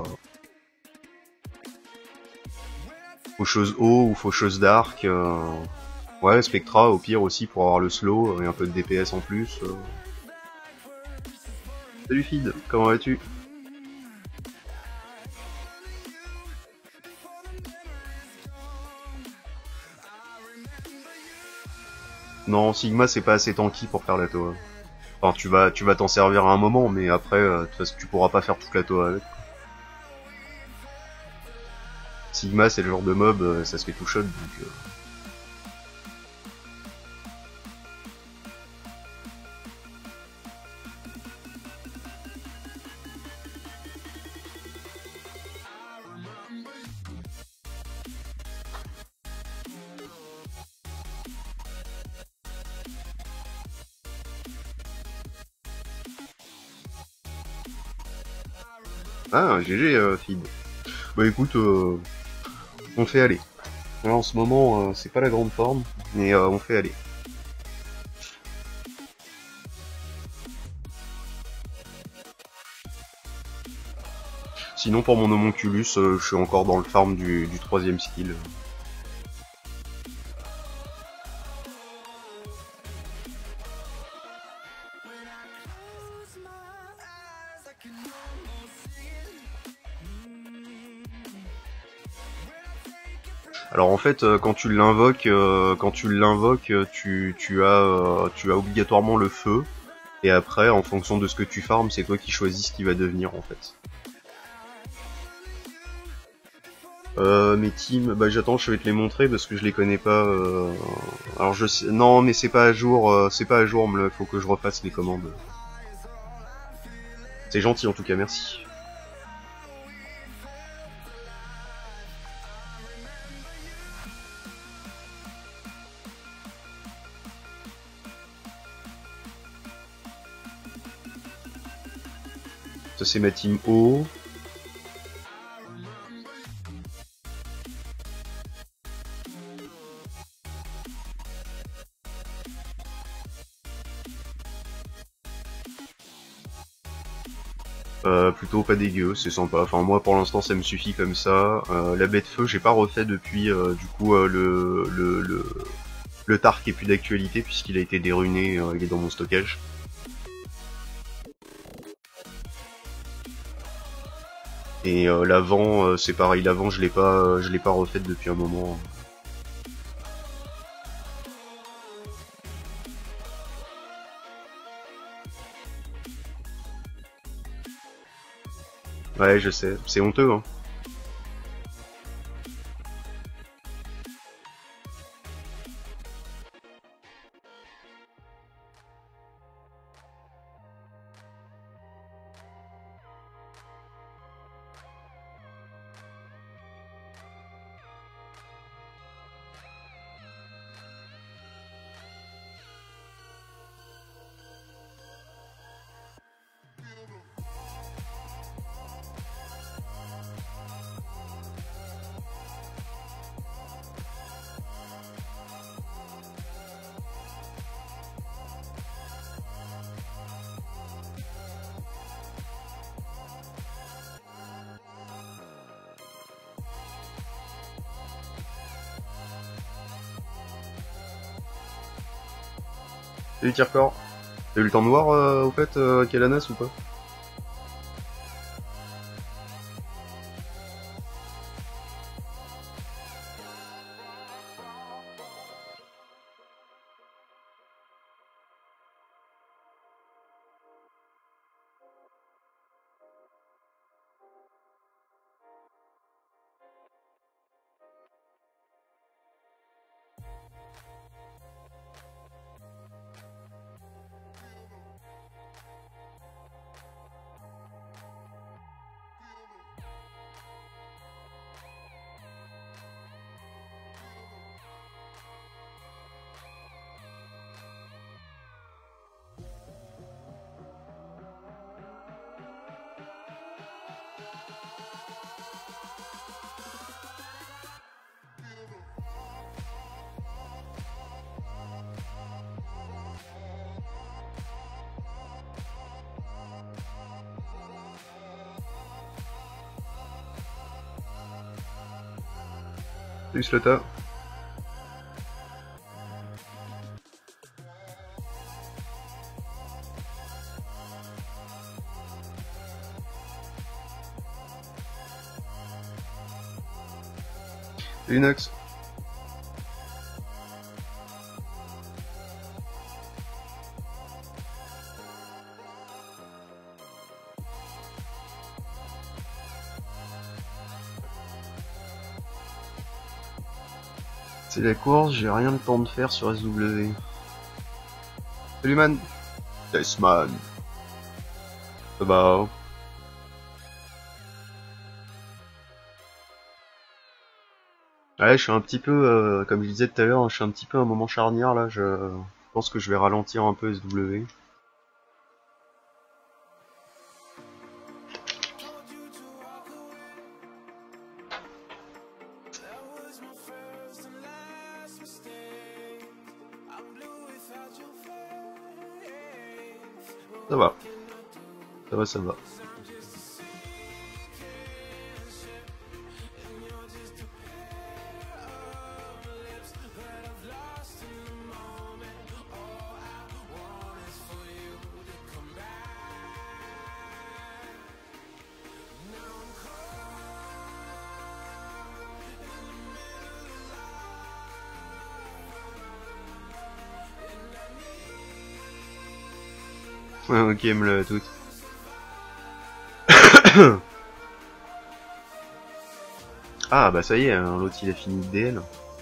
Faucheuse eau ou faucheuse dark. Euh... Ouais, Spectra au pire aussi pour avoir le slow et un peu de D P S en plus. Euh... Salut Feed, comment vas-tu? Non, Sigma c'est pas assez tanky pour faire la toa. Enfin, tu vas tu vas t'en servir à un moment, mais après, euh, de toute façon, tu pourras pas faire toute la toa avec. Sigma, c'est le genre de mob, euh, ça se fait tout shot, donc... Euh... Ah, G G, euh, feed. Bah écoute, euh, on fait aller. Là, en ce moment, euh, c'est pas la grande forme, mais euh, on fait aller. Sinon, pour mon homonculus, euh, je suis encore dans le farm du, du troisième skill. Alors en fait, euh, quand tu l'invoques, euh, quand tu l'invoques, tu, tu as, euh, tu as obligatoirement le feu. Et après, en fonction de ce que tu farmes, c'est toi qui choisis ce qui va devenir en fait. Euh, mes teams, bah j'attends, je vais te les montrer parce que je les connais pas. Euh... Alors je sais, non, mais c'est pas à jour, euh, c'est pas à jour, il faut que je refasse les commandes. C'est gentil en tout cas, merci. Ça c'est ma team O. Euh, plutôt pas dégueu, c'est sympa. Enfin moi pour l'instant ça me suffit comme ça. Euh, la baie de feu j'ai pas refait depuis euh, du coup euh, le, le, le, le Tark est plus d'actualité puisqu'il a été déruné, euh, il est dans mon stockage. Et euh, l'avant euh, c'est pareil, l'avant je l'ai pas euh, je l'ai pas refait depuis un moment. Ouais je sais, c'est honteux hein. Salut Tircor. T'as eu le temps de voir euh, au fait euh, Kelanas ou pas? Salut Slota. Salut Nox. C'est la course, j'ai rien le temps de faire sur S W. Salut man. Yes man. Ça va. Ouais, je suis un petit peu, euh, comme je disais tout à l'heure, je suis un petit peu à un moment charnière là, je pense que je vais ralentir un peu S W. Ça va. Ça va, ça va. Ouais, ok, me l'a toute. Ah bah ça y est, hein, l'autre il a fini le D L.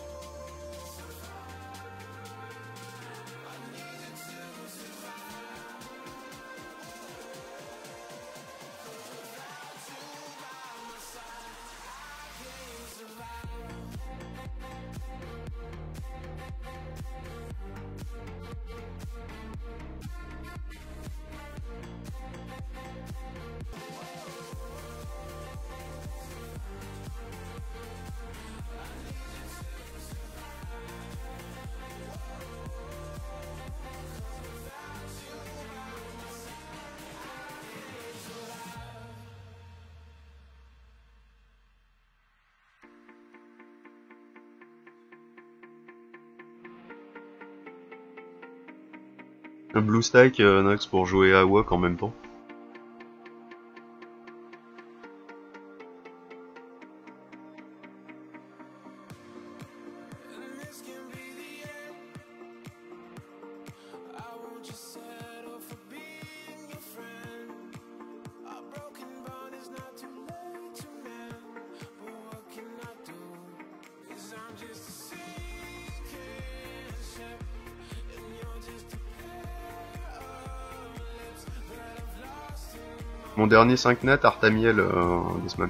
Le Blue Stack, euh, Nox, pour jouer à W O C en même temps. Mon dernier cinq nat, Artamiel, euh, Desmond.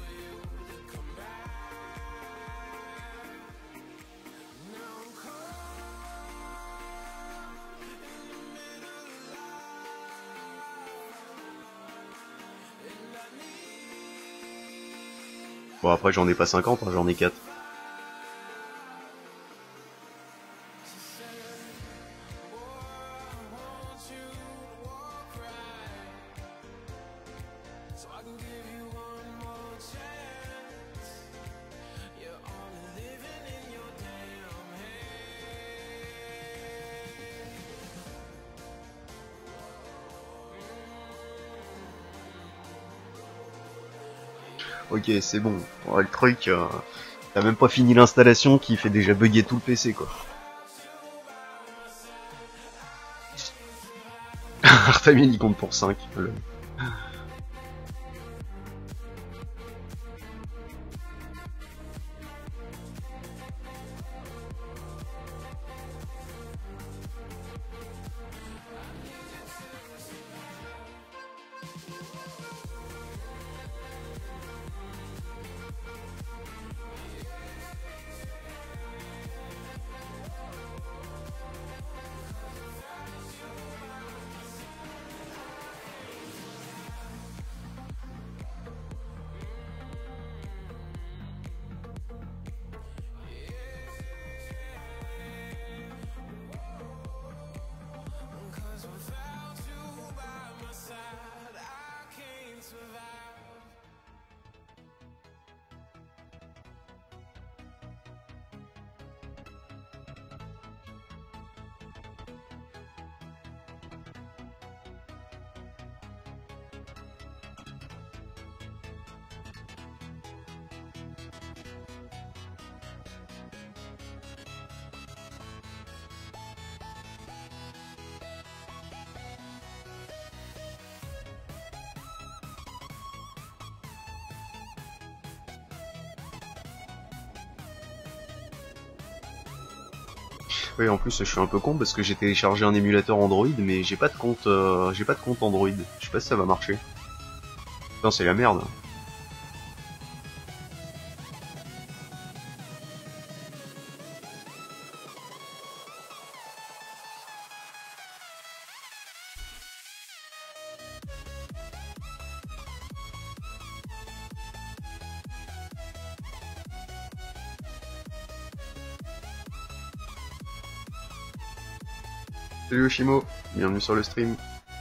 Bon après j'en ai pas cinquante, hein, j'en ai quatre. Ok, c'est bon. Ouais, le truc, euh, t'as même pas fini l'installation qui fait déjà bugger tout le P C quoi. Artamiel il compte pour cinq. Le... Oui, en plus je suis un peu con parce que j'ai téléchargé un émulateur Android, mais j'ai pas de compte, euh, j'ai pas de compte Android. Je sais pas si ça va marcher. Putain, c'est la merde. Salut Oshimo, bienvenue sur le stream.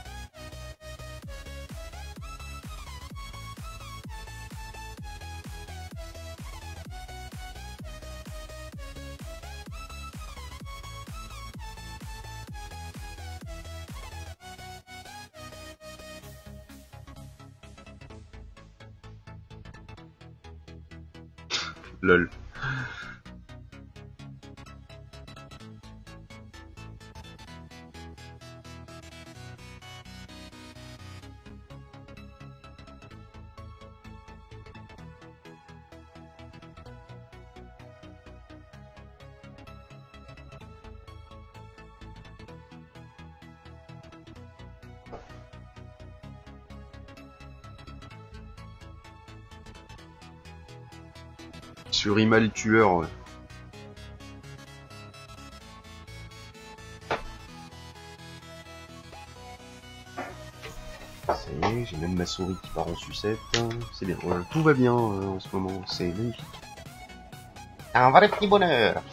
Lol. Sur Imal Tueur, ouais. Ça y est, j'ai même ma souris qui part en sucette. C'est bien, voilà, tout va bien euh, en ce moment, c'est magnifique. Un vrai petit bonheur.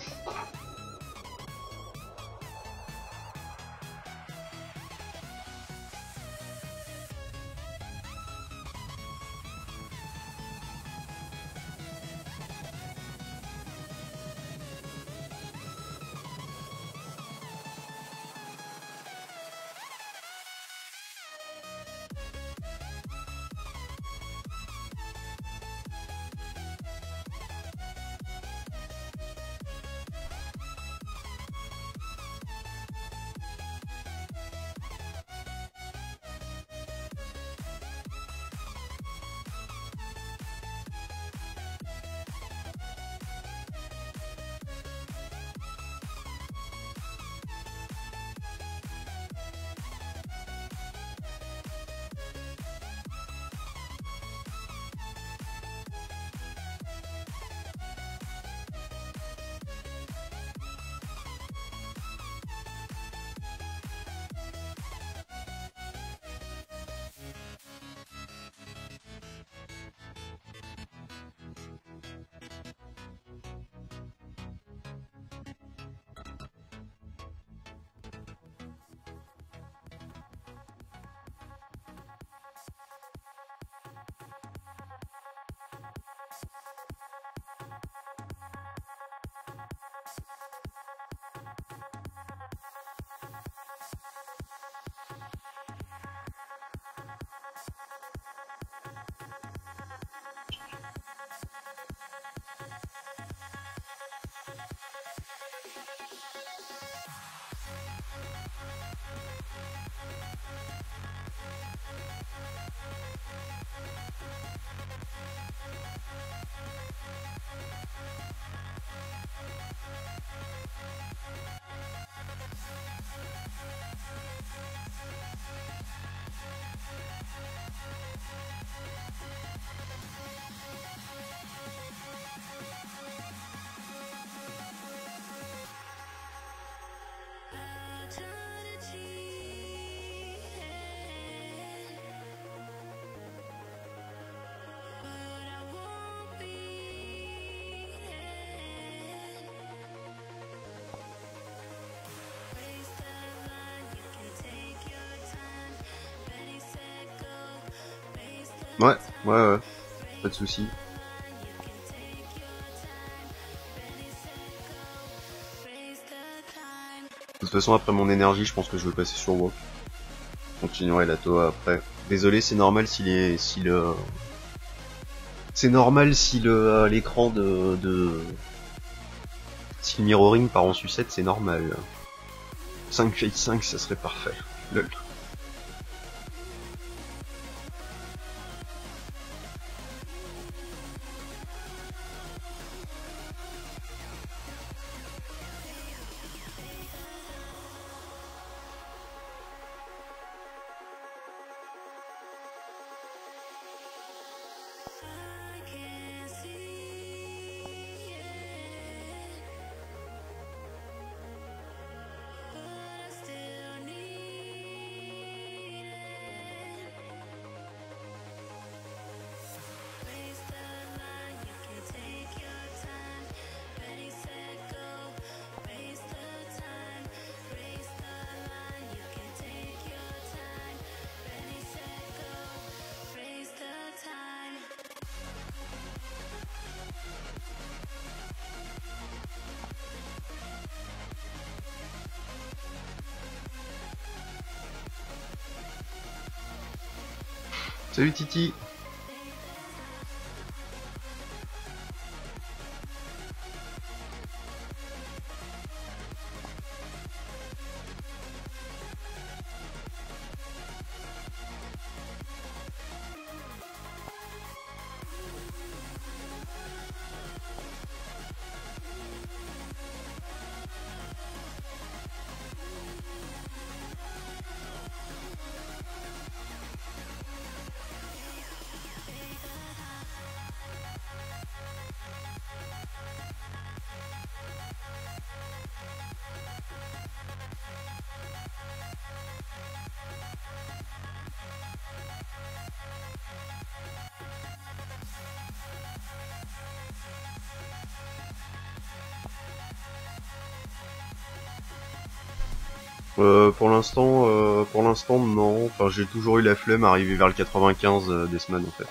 Ouais, ouais, ouais, pas de soucis. De toute façon, après mon énergie, je pense que je vais passer sur Walk. Je continuerai la Toa après. Désolé, c'est normal si les, si le, c'est normal si le, l'écran de, de, si le mirroring part en sucette, c'est normal. cinq Fate cinq, ça serait parfait. Lol. Salut Titi. Euh, pour l'instant, euh, pour l'instant non. Enfin, j'ai toujours eu la flemme arrivé vers le quatre-vingt-quinze euh, des semaines en fait.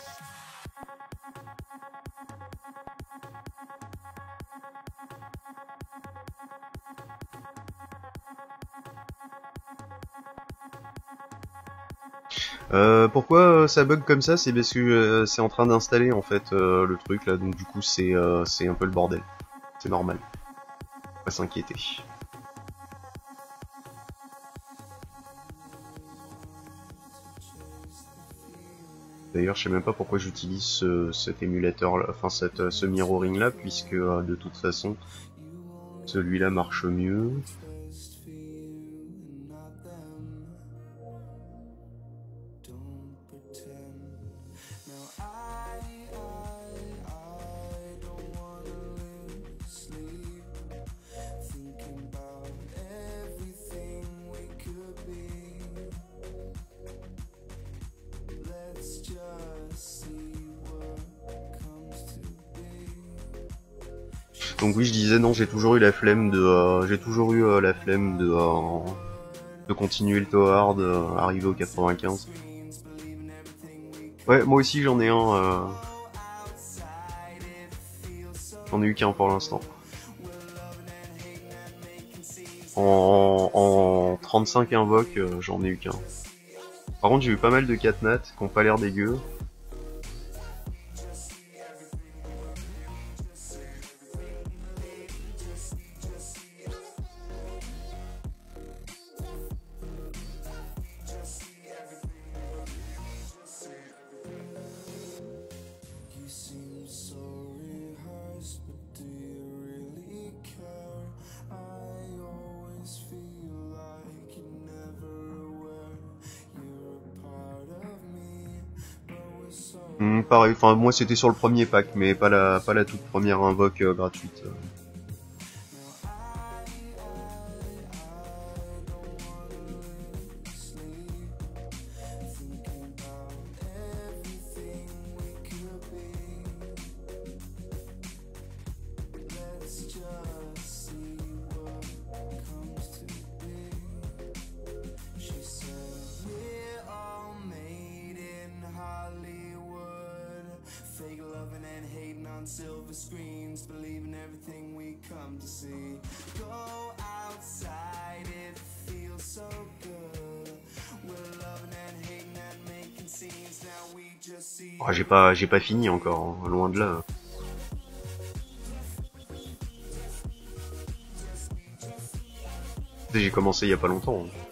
Euh, pourquoi euh, ça bug comme ça? C'est parce que euh, c'est en train d'installer en fait euh, le truc là, donc du coup c'est euh, c'est un peu le bordel. C'est normal. Faut pas s'inquiéter. D'ailleurs, je sais même pas pourquoi j'utilise ce, cet émulateur, là, enfin cette, ce mirroring là, puisque euh, de toute façon, celui-là marche mieux. Donc oui, je disais non, j'ai toujours eu la flemme de, euh, j'ai toujours eu euh, la flemme de, euh, de continuer le Toward, euh, arriver au quatre-vingt-quinze. Ouais, moi aussi j'en ai un. Euh... J'en ai eu qu'un pour l'instant. En, en trente-cinq invoques, euh, j'en ai eu qu'un. Par contre, j'ai eu pas mal de catnat qui ont pas l'air dégueu. Hum, pareil, enfin moi c'était sur le premier pack, mais pas la, pas la toute première invoque euh, gratuite. Silver screens, believing everything we come to see. Go outside, it feels so good. We're loving and hating and making scenes. Now we just see. Oh, j'ai pas, j'ai pas fini encore, hein, loin de là. J'ai commencé il y a pas longtemps. Hein.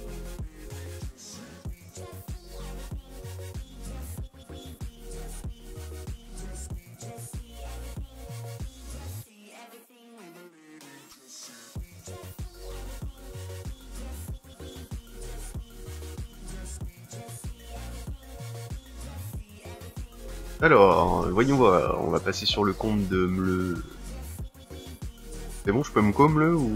Alors, voyons voir, on va passer sur le compte de Mle. C'est bon, je peux me comble ou...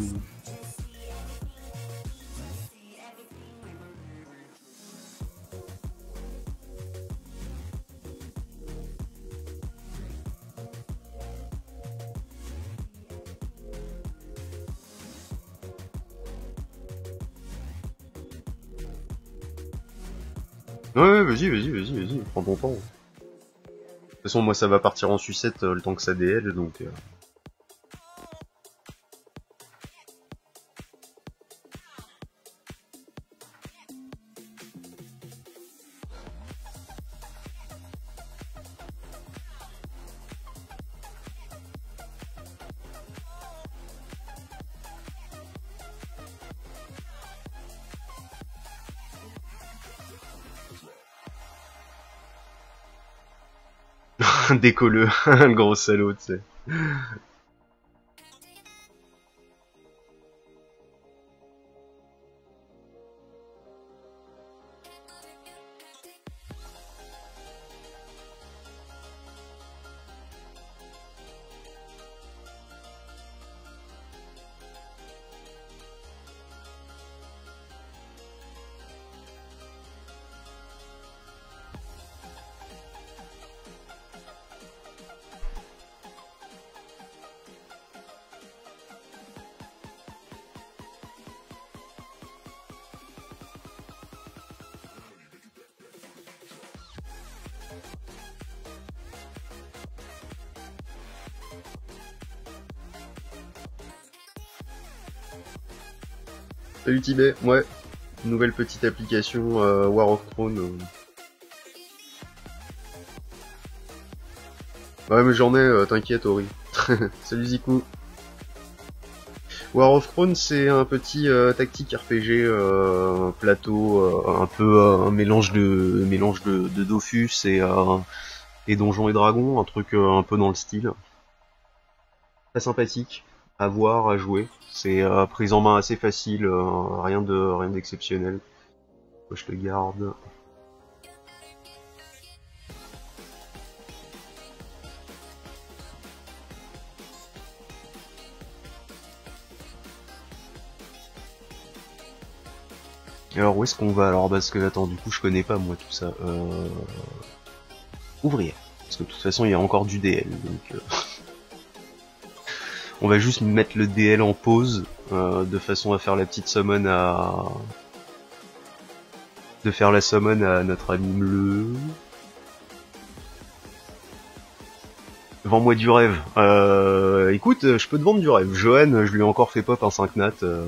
Ouais, vas-y, vas-y, vas-y, vas-y, prends ton temps. De toute façon, moi ça va partir en sucette euh, le temps que ça D L, donc... Euh... Décolleux, le gros salaud, tu sais. Salut Tibet, ouais, nouvelle petite application euh, War of Thrones. Euh. Ouais mais j'en ai, euh, t'inquiète Ori. Salut Zikou. War of Thrones c'est un petit euh, tactique R P G euh, plateau, euh, un peu euh, un mélange de mélange de, de Dofus et, euh, et Donjons et Dragons, un truc euh, un peu dans le style. Très sympathique. À voir, à jouer. C'est euh, prise en main assez facile, euh, rien de rien d'exceptionnel. Je te garde. Alors où est-ce qu'on va alors parce que attends du coup je connais pas moi tout ça. Euh... Ouvrière. Parce que de toute façon il y a encore du D L donc. Euh... On va juste mettre le D L en pause, euh, de façon à faire la petite summon à... De faire la summon à notre ami Mle... Vends-moi du rêve. Euh, écoute, je peux te vendre du rêve. Johan, je lui ai encore fait pop un cinq nat. Euh...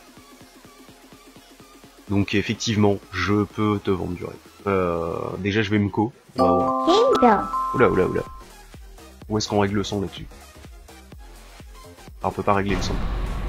Donc effectivement, je peux te vendre du rêve. Euh, déjà je vais me co. Wow. Oula, oula, oula. Où est-ce qu'on règle le son là-dessus? Ah, on peut pas régler le son.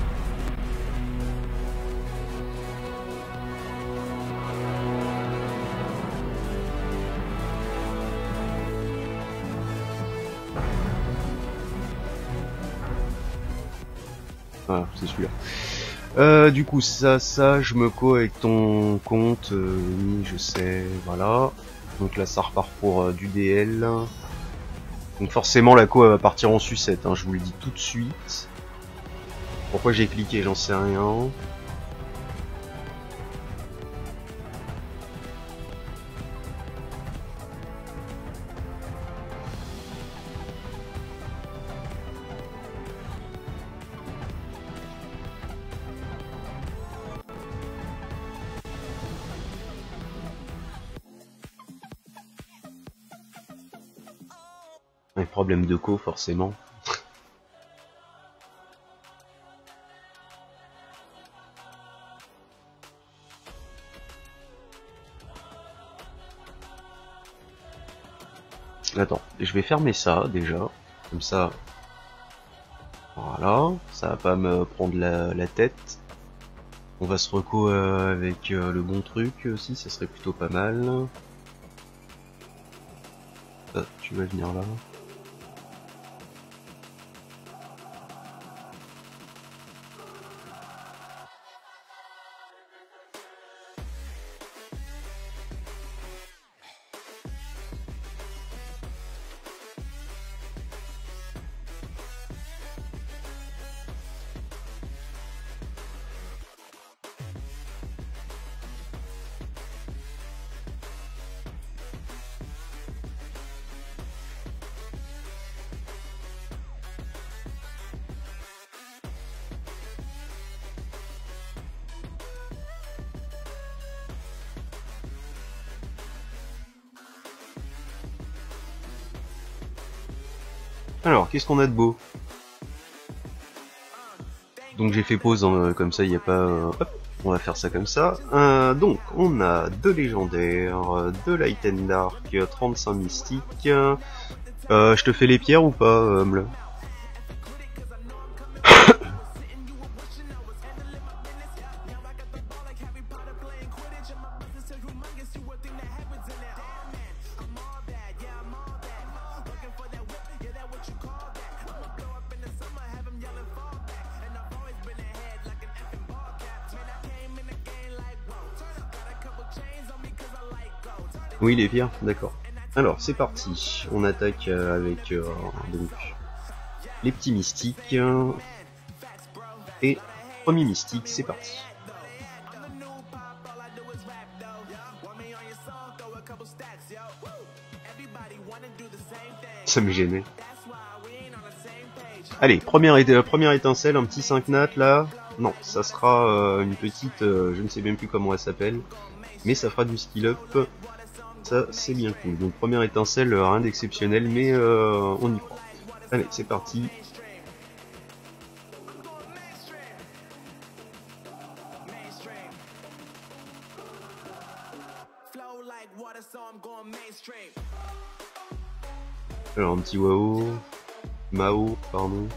Voilà, c'est celui-là. Euh, du coup, ça, ça, je me co avec ton compte. Euh, oui, je sais, voilà. Donc là, ça repart pour euh, du D L. Donc forcément, la co, elle va partir en sucette, hein, je vous le dis tout de suite. Pourquoi j'ai cliqué, j'en sais rien. Un problème de co, forcément. Attends, je vais fermer ça déjà, comme ça, voilà, ça va pas me prendre la, la tête. On va se reco euh, avec euh, le bon truc aussi, ça serait plutôt pas mal. Ah, tu vas venir là. Alors, qu'est-ce qu'on a de beau? Donc j'ai fait pause, hein, comme ça il n'y a pas... Euh, hop, on va faire ça comme ça. Euh, donc, on a deux légendaires, deux light and dark, trente-cinq mystiques. Euh, je te fais les pierres ou pas, euh, Mle? Oui, les pires, d'accord. Alors, c'est parti. On attaque euh, avec euh, donc les petits mystiques. Et premier mystique, c'est parti. Ça me gênait. Allez, première, é première étincelle, un petit cinq nat là. Non, ça sera euh, une petite, euh, je ne sais même plus comment elle s'appelle, mais ça fera du skill up. Ça, c'est bien cool. Donc première étincelle, rien d'exceptionnel, mais euh, on y croit. Allez, c'est parti. Alors un petit Wao, Mao, pardon.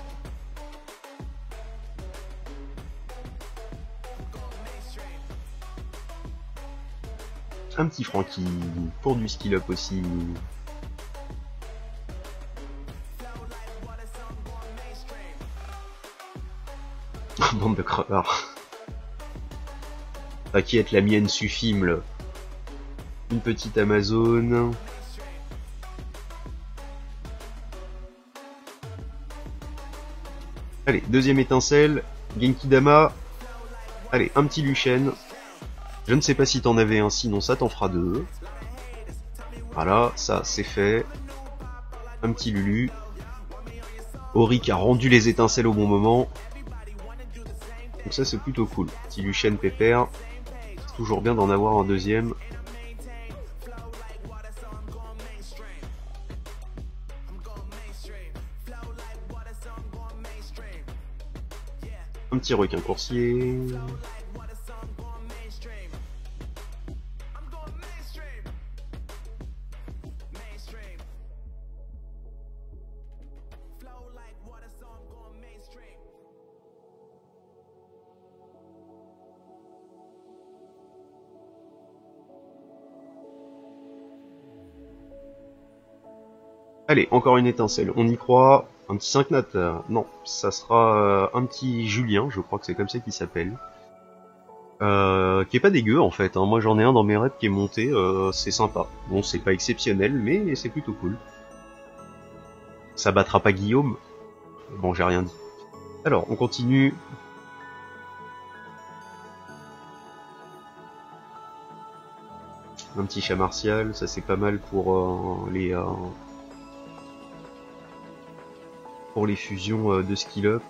Un petit Frankie pour du skill up aussi. Bande de crevards. T'inquiète, la mienne suffit, me. Une petite Amazon. Allez, deuxième étincelle, Genki Dama. Allez, un petit Luchen. Je ne sais pas si t'en avais un, sinon ça t'en fera deux. Voilà, ça c'est fait. Un petit Lulu. Auric a rendu les étincelles au bon moment. Donc ça c'est plutôt cool. Petit Luchen pépère. C'est toujours bien d'en avoir un deuxième. Un petit requin coursier. Allez, encore une étincelle, on y croit. Un petit cinq nat, euh, non, ça sera euh, un petit Julien, je crois que c'est comme ça qu'il s'appelle. Euh, qui est pas dégueu en fait, hein. Moi j'en ai un dans mes reps qui est monté, euh, c'est sympa. Bon, c'est pas exceptionnel, mais c'est plutôt cool. Ça battra pas Guillaume. Bon, j'ai rien dit. Alors, on continue. Un petit chat martial, ça c'est pas mal pour euh, les... Euh, pour les fusions euh, de skill up.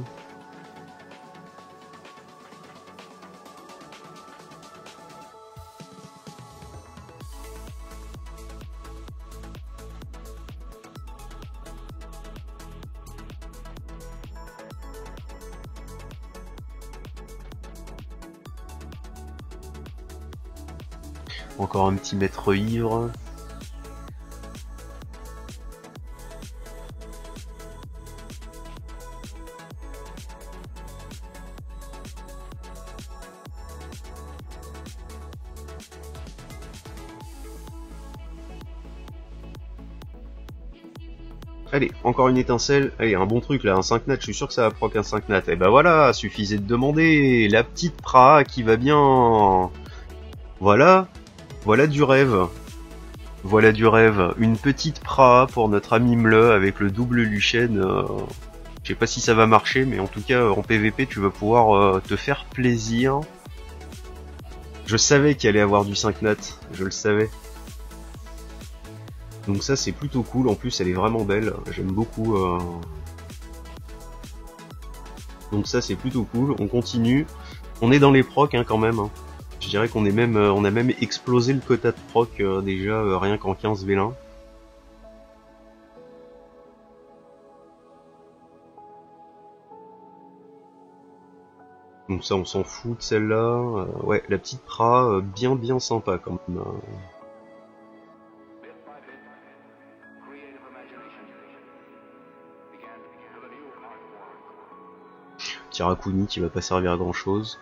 Encore un petit maître ivre. Allez, encore une étincelle. Allez, un bon truc là, un cinq nat, je suis sûr que ça va proc un cinq nat. Et ben voilà, suffisait de demander. La petite Pra qui va bien. Voilà, voilà du rêve. Voilà du rêve. Une petite Pra pour notre ami Mle avec le double Luchen. Euh, je sais pas si ça va marcher, mais en tout cas, en P V P, tu vas pouvoir euh, te faire plaisir. Je savais qu'il allait avoir du cinq nat, je le savais. Donc ça c'est plutôt cool, en plus elle est vraiment belle, j'aime beaucoup. Euh... Donc ça c'est plutôt cool, on continue. On est dans les procs hein, quand même. Hein. Je dirais qu'on est même, euh, on a même explosé le quota de proc euh, déjà euh, rien qu'en quinze vélins. Donc ça on s'en fout de celle-là. Euh, ouais, la petite Pra, euh, bien bien sympa quand même. Euh... Tirakuni qui va pas servir à grand chose.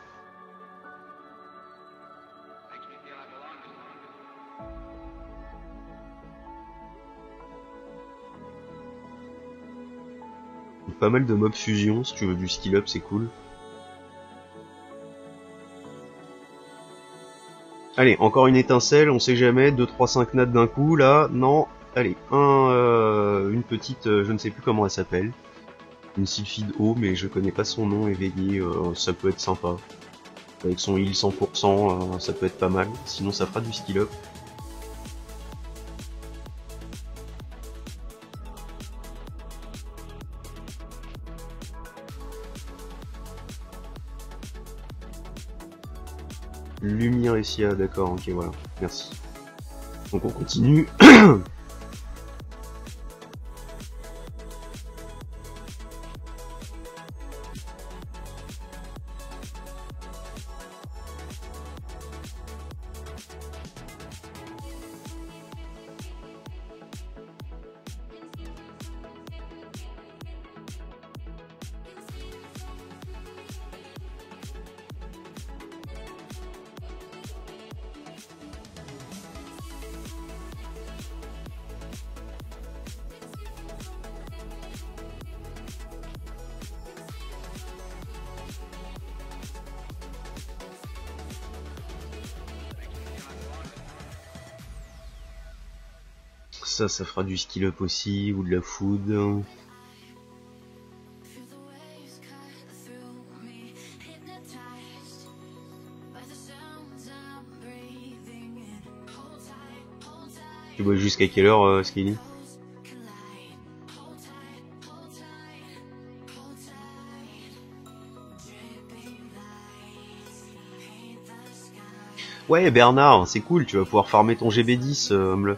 Pas mal de mob fusion, si tu veux du skill up c'est cool. Allez, encore une étincelle, on sait jamais, deux, trois, cinq nattes d'un coup, là, non, allez, un, euh, une petite, euh, je ne sais plus comment elle s'appelle, une sylphide eau, mais je connais pas son nom, éveillé, euh, ça peut être sympa, avec son heal cent pour cent, euh, ça peut être pas mal, sinon ça fera du skill up. Lumière ici, ah d'accord, ok, voilà, merci. Donc on continue. Ça, ça fera du skill up aussi, ou de la food. Tu vois jusqu'à quelle heure, euh, Skinny? Ouais, Bernard, c'est cool, tu vas pouvoir farmer ton G B dix, euh, me le...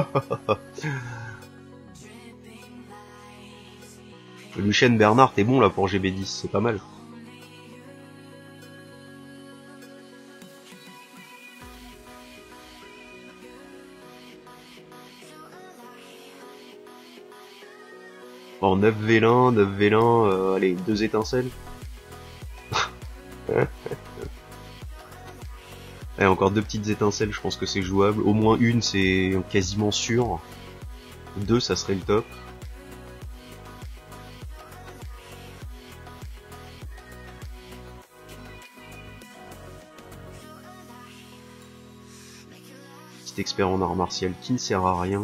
Lucien Bernard, t'es bon là pour G B dix, c'est pas mal. Bon, neuf vélins, neuf vélins, euh, allez, deux étincelles. Allez, encore deux petites étincelles, je pense que c'est jouable. Au moins une, c'est quasiment sûr. Deux, ça serait le top. Petit expert en art martial qui ne sert à rien.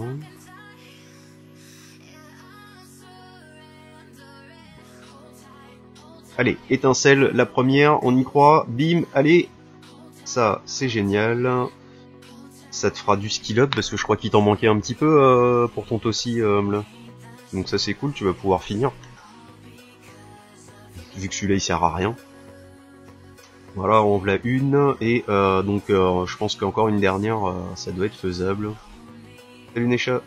Allez, étincelle, la première, on y croit, bim, allez. Ça, c'est génial. Ça te fera du skill up, parce que je crois qu'il t'en manquait un petit peu euh, pour ton Tossi, euh, là. Donc ça c'est cool, tu vas pouvoir finir. Vu que celui-là il sert à rien. Voilà, on l'a une, et euh, donc euh, je pense qu'encore une dernière, euh, ça doit être faisable. Salut Nesha.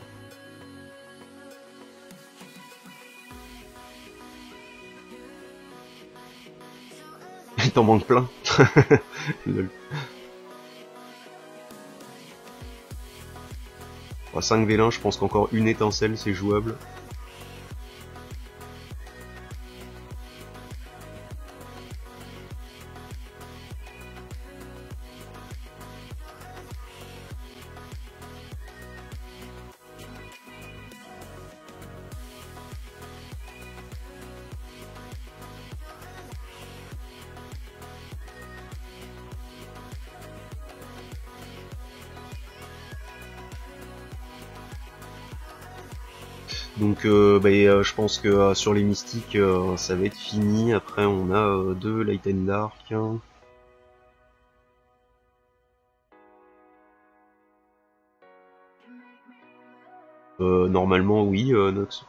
Il t'en manque plein. Lol. cinq vélins, je pense qu'encore une étincelle c'est jouable. Donc euh, bah, euh, je pense que euh, sur les mystiques euh, ça va être fini. Après on a euh, deux Light and Dark. Euh, normalement oui, euh, Nox.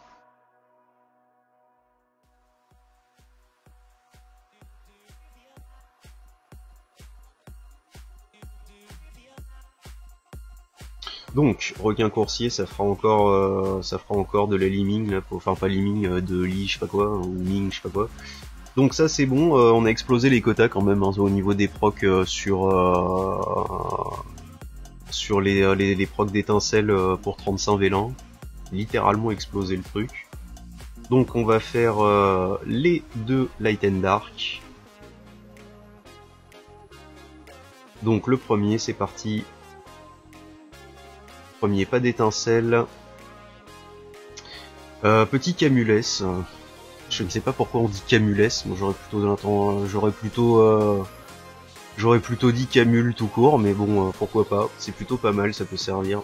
Donc, requin coursier, ça fera encore, euh, ça fera encore de la liming, là, pour, enfin pas liming, euh, de li, je sais pas quoi, ou ming, je sais pas quoi. Donc ça c'est bon, euh, on a explosé les quotas quand même hein, au niveau des procs euh, sur euh, sur les, euh, les, les procs d'étincelles euh, pour trente-cinq vélins. Littéralement explosé le truc. Donc on va faire euh, les deux Light and Dark. Donc le premier, c'est parti. Premier, pas d'étincelle. Euh, petit Camulès. Je ne sais pas pourquoi on dit Camulès. Moi j'aurais plutôt j'aurais plutôt euh, J'aurais plutôt dit Camule tout court, mais bon, euh, pourquoi pas. C'est plutôt pas mal, ça peut servir.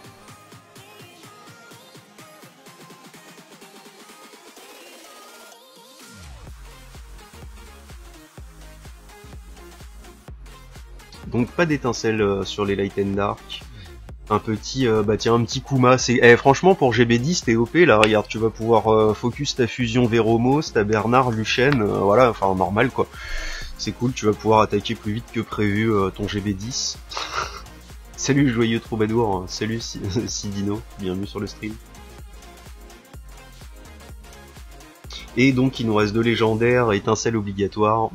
Donc pas d'étincelle euh, sur les Light and Dark. Un petit, euh, bah tiens, un petit Kuma. C'est, eh, franchement, pour G B dix, t'es O P là. Regarde, tu vas pouvoir euh, focus ta fusion Véromos, ta Bernard, Luchen, euh, voilà, enfin normal quoi. C'est cool, tu vas pouvoir attaquer plus vite que prévu euh, ton G B dix. Salut joyeux troubadour, salut Sidino, bienvenue sur le stream. Et donc il nous reste deux légendaires, étincelle obligatoire.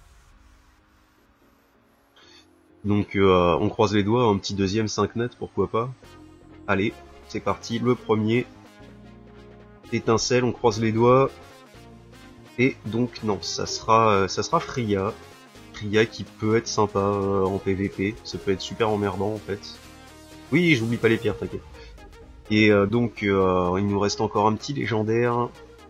Donc euh, on croise les doigts, un petit deuxième cinq net, pourquoi pas. Allez, c'est parti, le premier. Étincelle, on croise les doigts. Et donc non, ça sera euh, ça sera Freya. Freya qui peut être sympa euh, en P V P, ça peut être super emmerdant en fait. Oui, j'oublie pas les pierres, t'inquiète. Et euh, donc euh, il nous reste encore un petit légendaire.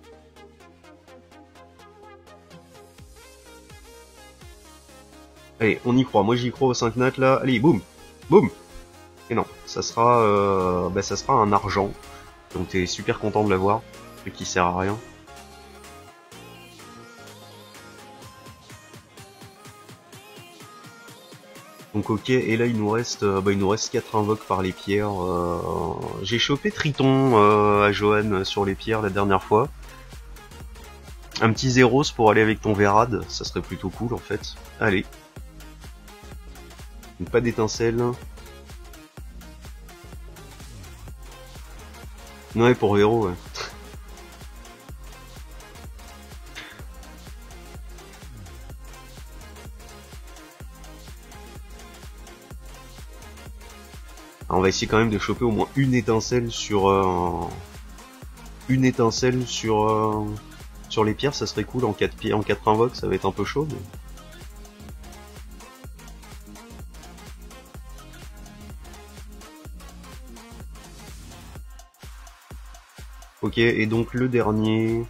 Allez, on y croit, moi j'y crois aux cinq nat là. Allez, boum, boum. Et non, ça sera euh, bah ça sera un argent. Donc t'es super content de l'avoir, truc qui sert à rien. Donc ok, et là il nous reste euh, bah, il nous reste quatre invoques par les pierres. Euh, j'ai chopé Triton euh, à Johan sur les pierres la dernière fois. Un petit Zéros pour aller avec ton Vérad, ça serait plutôt cool en fait. Allez. Donc, pas d'étincelle. Ouais, pour Véro, ouais. Alors, on va essayer quand même de choper au moins une étincelle sur euh, une étincelle sur euh, sur les pierres, ça serait cool en quatre pieds, en quatre invoques, ça va être un peu chaud. Mais... Ok, et donc le dernier.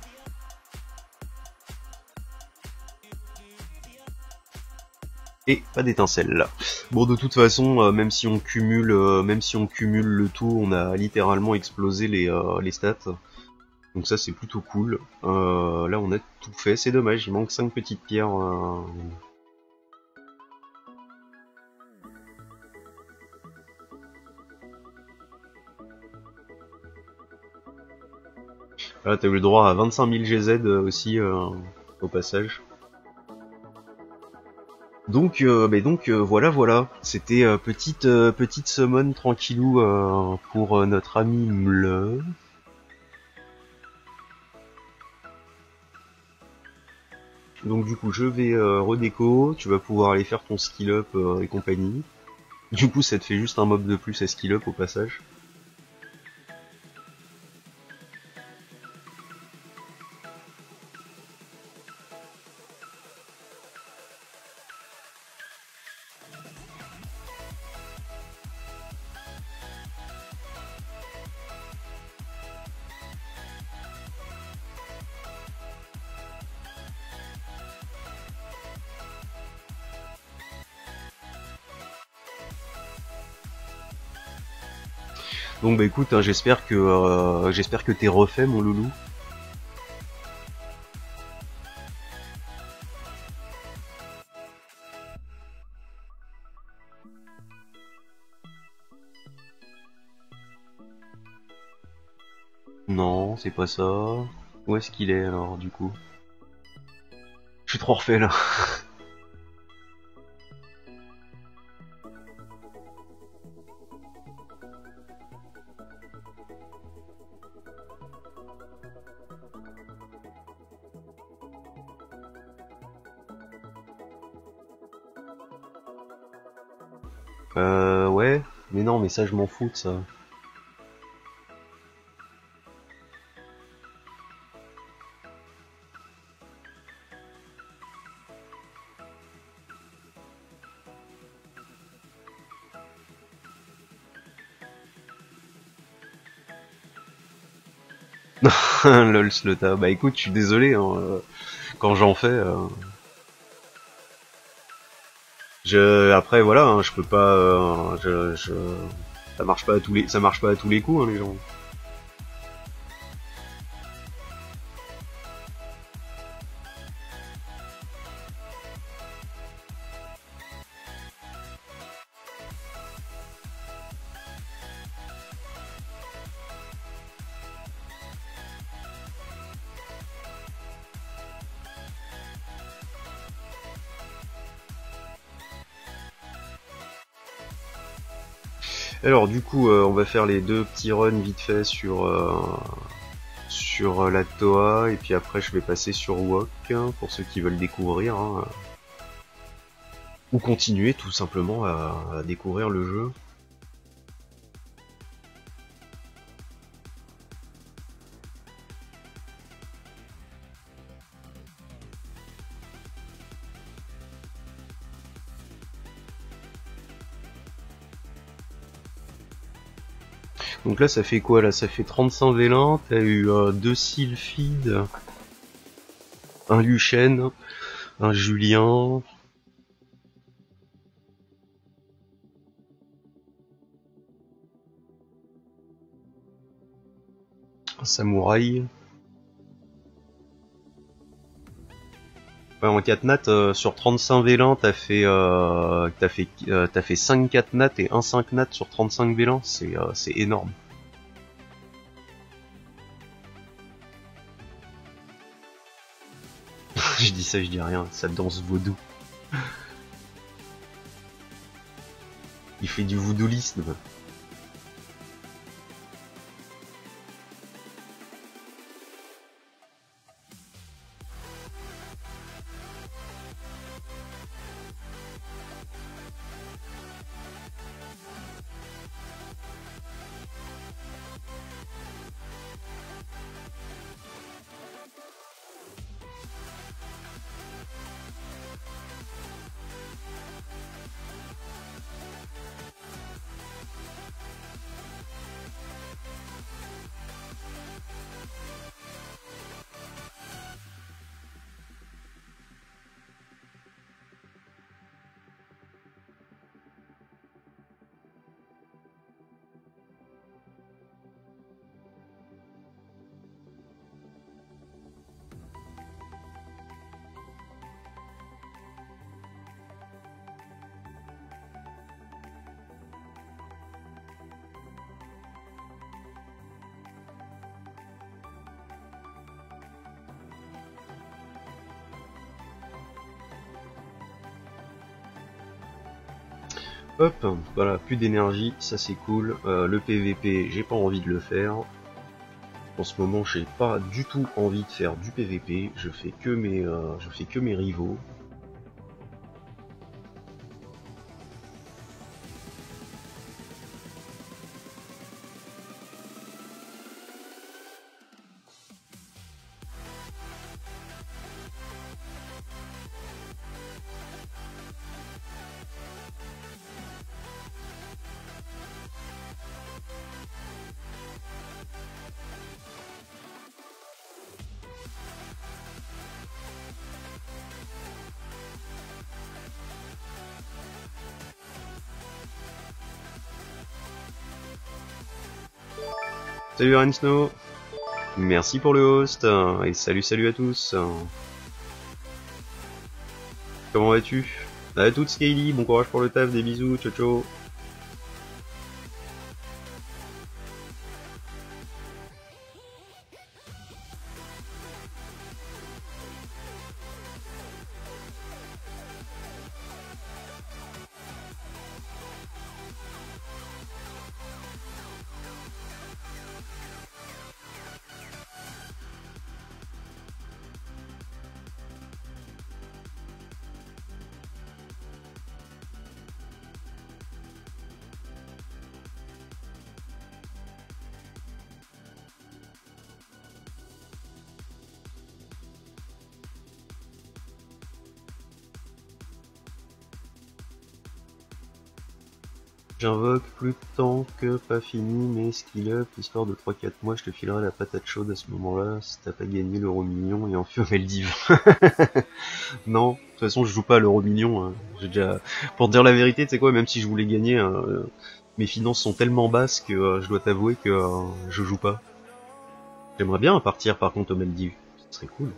Et pas d'étincelle là. Bon, de toute façon, euh, même si on cumule, euh, même si on cumule le tout, on a littéralement explosé les, euh, les stats. Donc ça c'est plutôt cool. Euh, là on a tout fait, c'est dommage, il manque cinq petites pierres. Euh... Là t'as eu le droit à vingt-cinq mille G Z aussi euh, au passage. Donc, euh, bah donc euh, voilà voilà, c'était euh, petite euh, petite summon tranquillou euh, pour euh, notre ami Mle. Donc du coup je vais euh, redéco, tu vas pouvoir aller faire ton skill up euh, et compagnie. Du coup ça te fait juste un mob de plus à skill up au passage. Donc bah écoute, hein, j'espère que euh, j'espère que t'es refait mon loulou. Non, c'est pas ça. Où est-ce qu'il est alors du coup? Je suis trop refait là. Euh ouais, mais non, mais ça je m'en fous de ça. Lol Slota, bah écoute, je suis désolé, hein, euh, quand j'en fais... Euh... Je, après voilà, hein, je peux pas, euh, je, je, ça marche pas à tous les, ça marche pas à tous les coups, hein, les gens. Alors du coup, euh, on va faire les deux petits runs vite fait sur euh, sur la Toa et puis après je vais passer sur Wok hein, pour ceux qui veulent découvrir hein, ou continuer tout simplement à, à découvrir le jeu. Donc là ça fait quoi là? Ça fait trente-cinq vélins, t'as eu euh, deux Sylphides, un Luchen, un Julien, un Samouraï. Ouais, en quatre nat euh, sur trente-cinq vélins t'as fait euh, t'as fait euh, t'as fait cinq quatre nat et un cinq nat sur trente-cinq vélins, c'est euh, c'est énorme. Je dis ça, je dis rien, ça danse vaudou. Il fait du voodoolisme. Hop, voilà, plus d'énergie, ça c'est cool. Euh, le P V P, j'ai pas envie de le faire. En ce moment, j'ai pas du tout envie de faire du P V P. Je fais que mes, euh, je fais que mes rivaux. Salut Rensno, merci pour le host, et salut salut à tous. Comment vas-tu? À toute Scaly, bon courage pour le taf, des bisous, ciao ciao. J'invoque plus de temps que pas fini, mais skill up, histoire de trois quatre mois, je te filerai la patate chaude à ce moment-là, si t'as pas gagné l'euro million et en feu Maldives. Non, de toute façon je joue pas à l'euro million, hein. J'ai déjà... Pour te dire la vérité, tu sais quoi, même si je voulais gagner, hein, euh, mes finances sont tellement basses que euh, je dois t'avouer que euh, je joue pas. J'aimerais bien partir par contre aux Maldives, ce serait cool.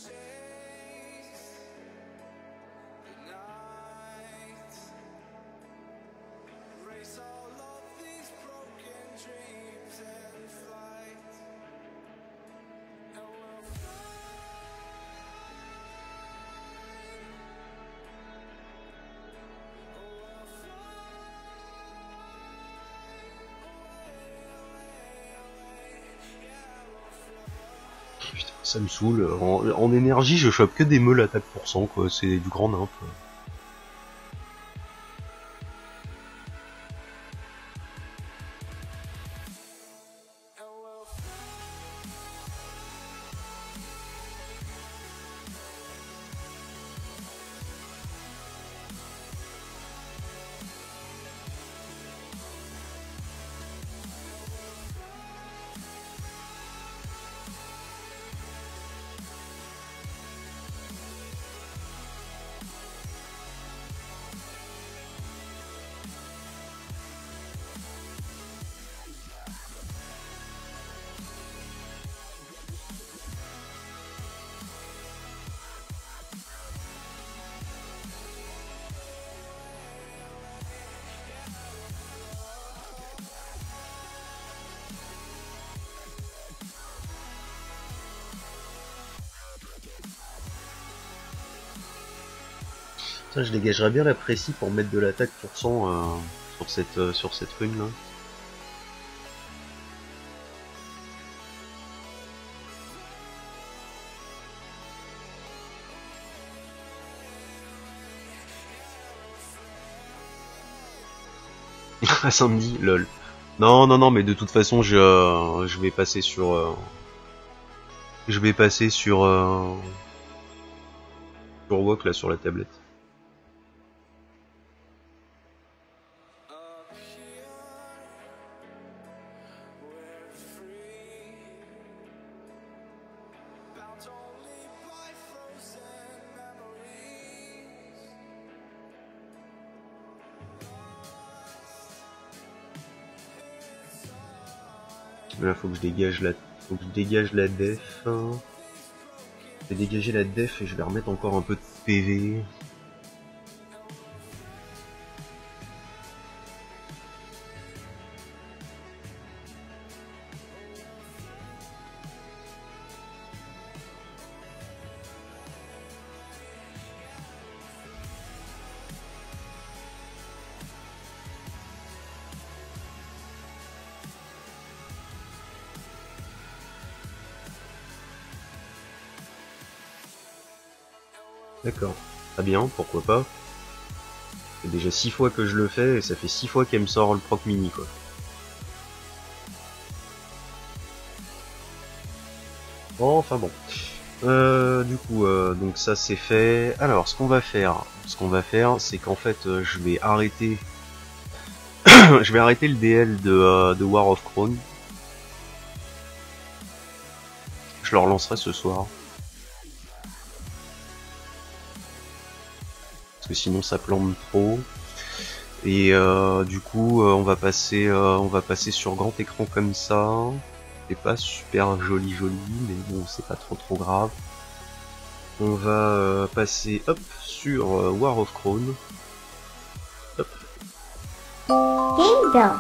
Putain, ça me saoule. En, en énergie, je chope que des meules à quatre pour cent, quoi. C'est du grand nimp. Ça, je dégagerais bien la précie pour mettre de l'attaque pour cent euh, sur cette euh, sur cette rune là. À samedi, lol. Non, non, non, mais de toute façon, je euh, je vais passer sur euh, je vais passer sur euh, sur Wok là sur la tablette. Là, faut que je dégage la, faut que je dégage la def. Hein. Je vais dégager la def et je vais remettre encore un peu de P V. D'accord, très bien, pourquoi pas. C'est déjà six fois que je le fais et ça fait six fois qu'elle me sort le proc mini quoi. Bon, enfin bon. Euh, du coup, euh, donc ça c'est fait. Alors, ce qu'on va faire, ce qu'on va faire, c'est qu'en fait, euh, je vais arrêter, je vais arrêter le D L de, euh, de War of Crown. Je le relancerai ce soir. Parce que sinon ça plante trop. Et euh, du coup, euh, on va passer, euh, on va passer sur grand écran comme ça. C'est pas super joli joli, mais bon, c'est pas trop trop grave. On va euh, passer hop sur euh, War of Crown. Hop. Gameville.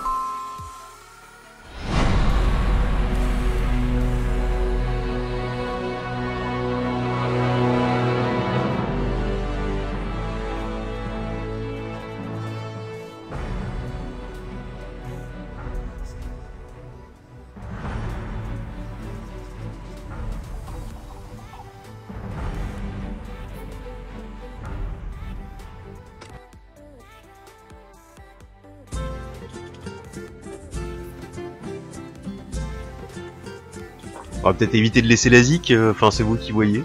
On va peut-être éviter de laisser la zik, enfin euh, c'est vous qui voyez.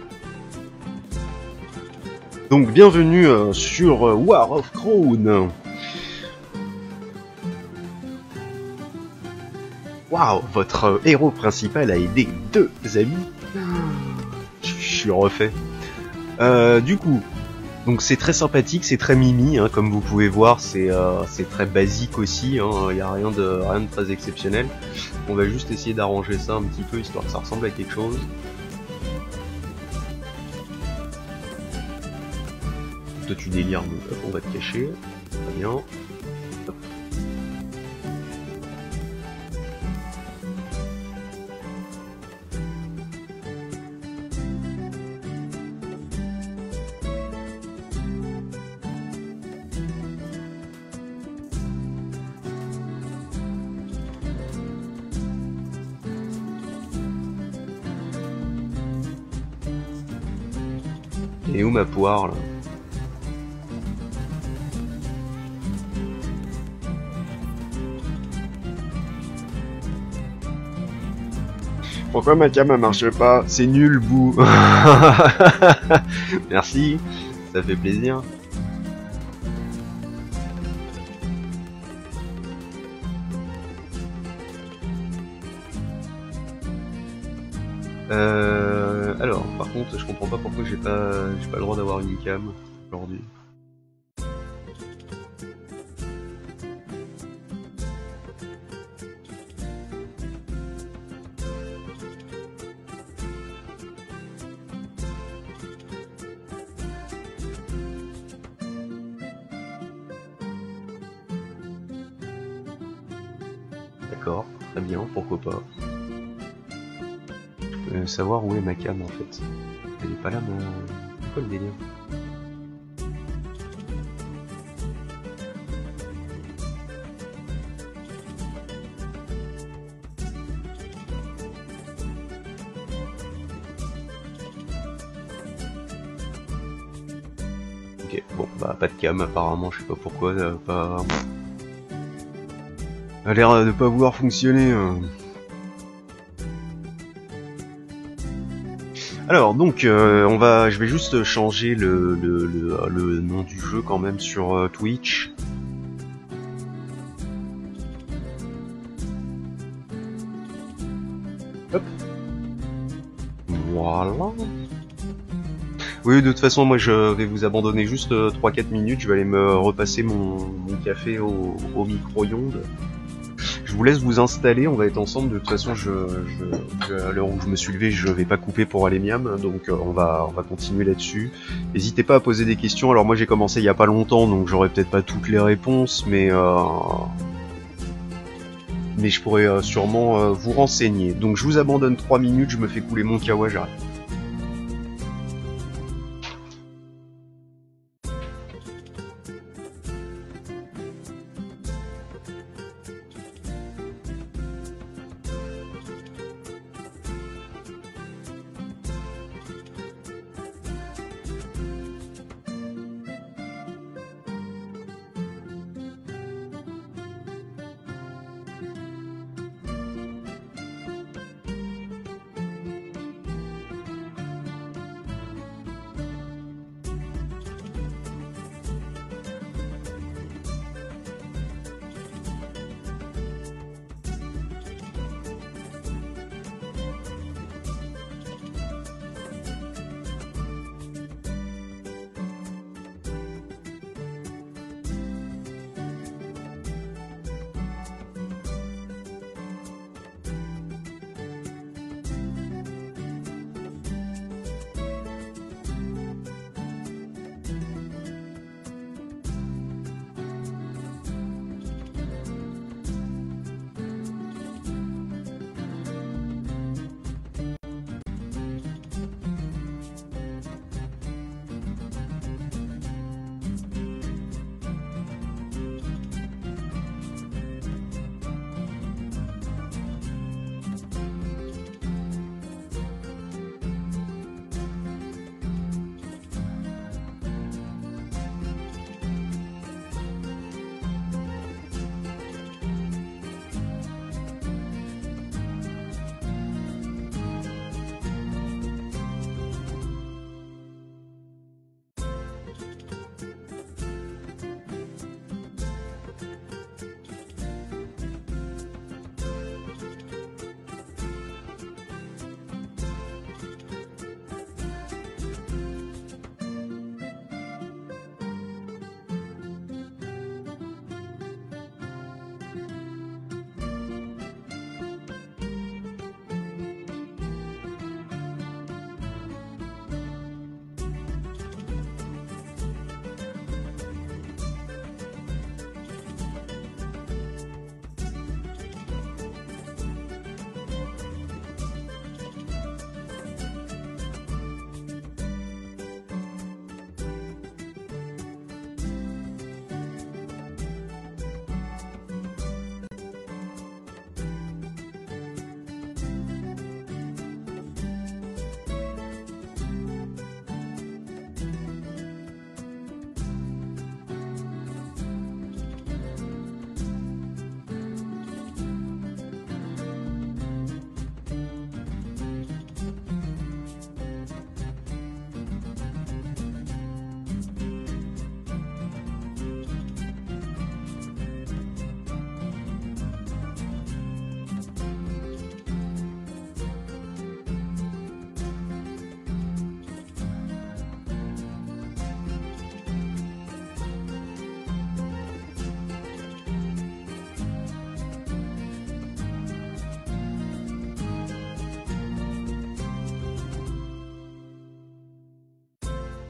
Donc bienvenue euh, sur euh, War of Crown. Waouh, votre euh, héros principal a aidé deux amis. Je suis refait. Euh, du coup, donc c'est très sympathique, c'est très mimi, hein, comme vous pouvez voir, c'est euh, c'est très basique aussi, hein, y a rien de rien de très exceptionnel. On va juste essayer d'arranger ça un petit peu histoire que ça ressemble à quelque chose. Toi tu délires, donc hop, on va te cacher. Très bien. Hop. Et où ma poire là? Pourquoi ma cam elle marche pas? C'est nul, bouh. Merci, ça fait plaisir. Euh, alors, par contre, je comprends pas pourquoi j'ai pas, j'ai pas le droit d'avoir une cam aujourd'hui. D'accord, très bien, pourquoi pas. Euh, savoir où est ma cam en fait. Elle est pas là, mais c'est quoi le délire? Ok, bon, bah pas de cam apparemment, je sais pas pourquoi, euh, pas... Elle a l'air de pas vouloir fonctionner. Hein. Alors donc euh, on va, je vais juste changer le, le, le, le nom du jeu quand même sur euh, Twitch. Hop. Voilà. Oui, de toute façon, moi je vais vous abandonner juste euh, trois quatre minutes. Je vais aller me repasser mon, mon café au, au micro-ondes. Je vous laisse vous installer, on va être ensemble. De toute façon, je, je, je, à l'heure où je me suis levé, je vais pas couper pour aller miam, donc euh, on va, on va continuer là-dessus. N'hésitez pas à poser des questions. Alors moi, j'ai commencé il y a pas longtemps, donc j'aurai peut-être pas toutes les réponses, mais euh, mais je pourrais euh, sûrement euh, vous renseigner. Donc je vous abandonne trois minutes, je me fais couler mon kawa, j'arrive.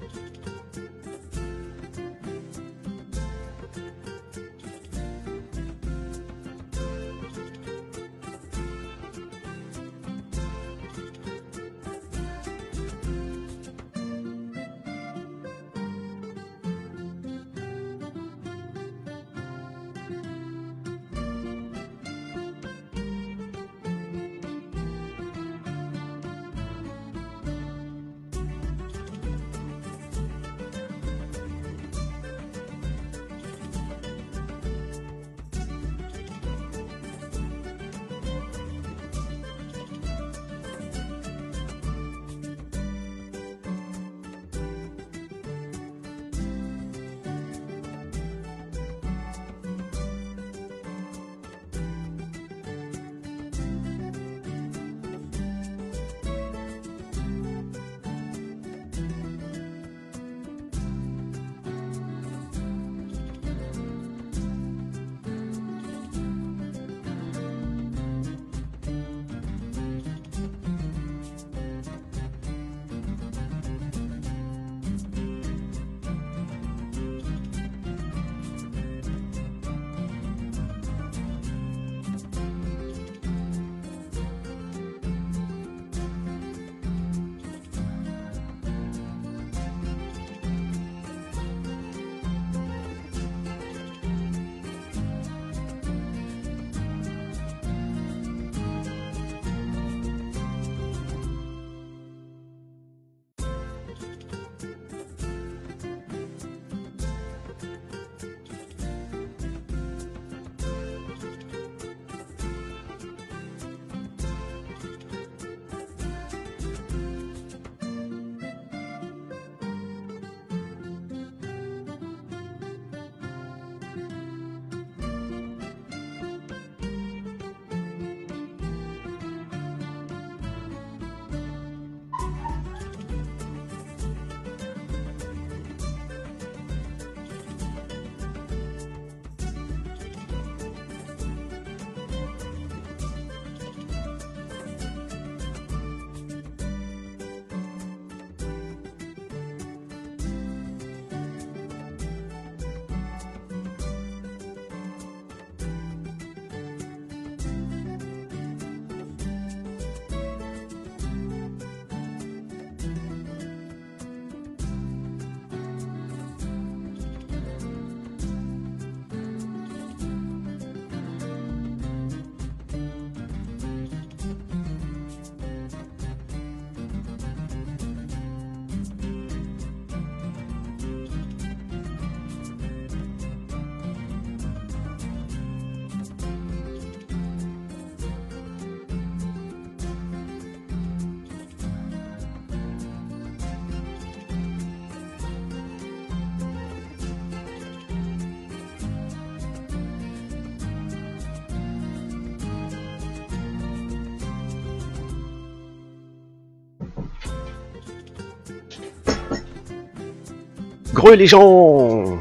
Greux les gens.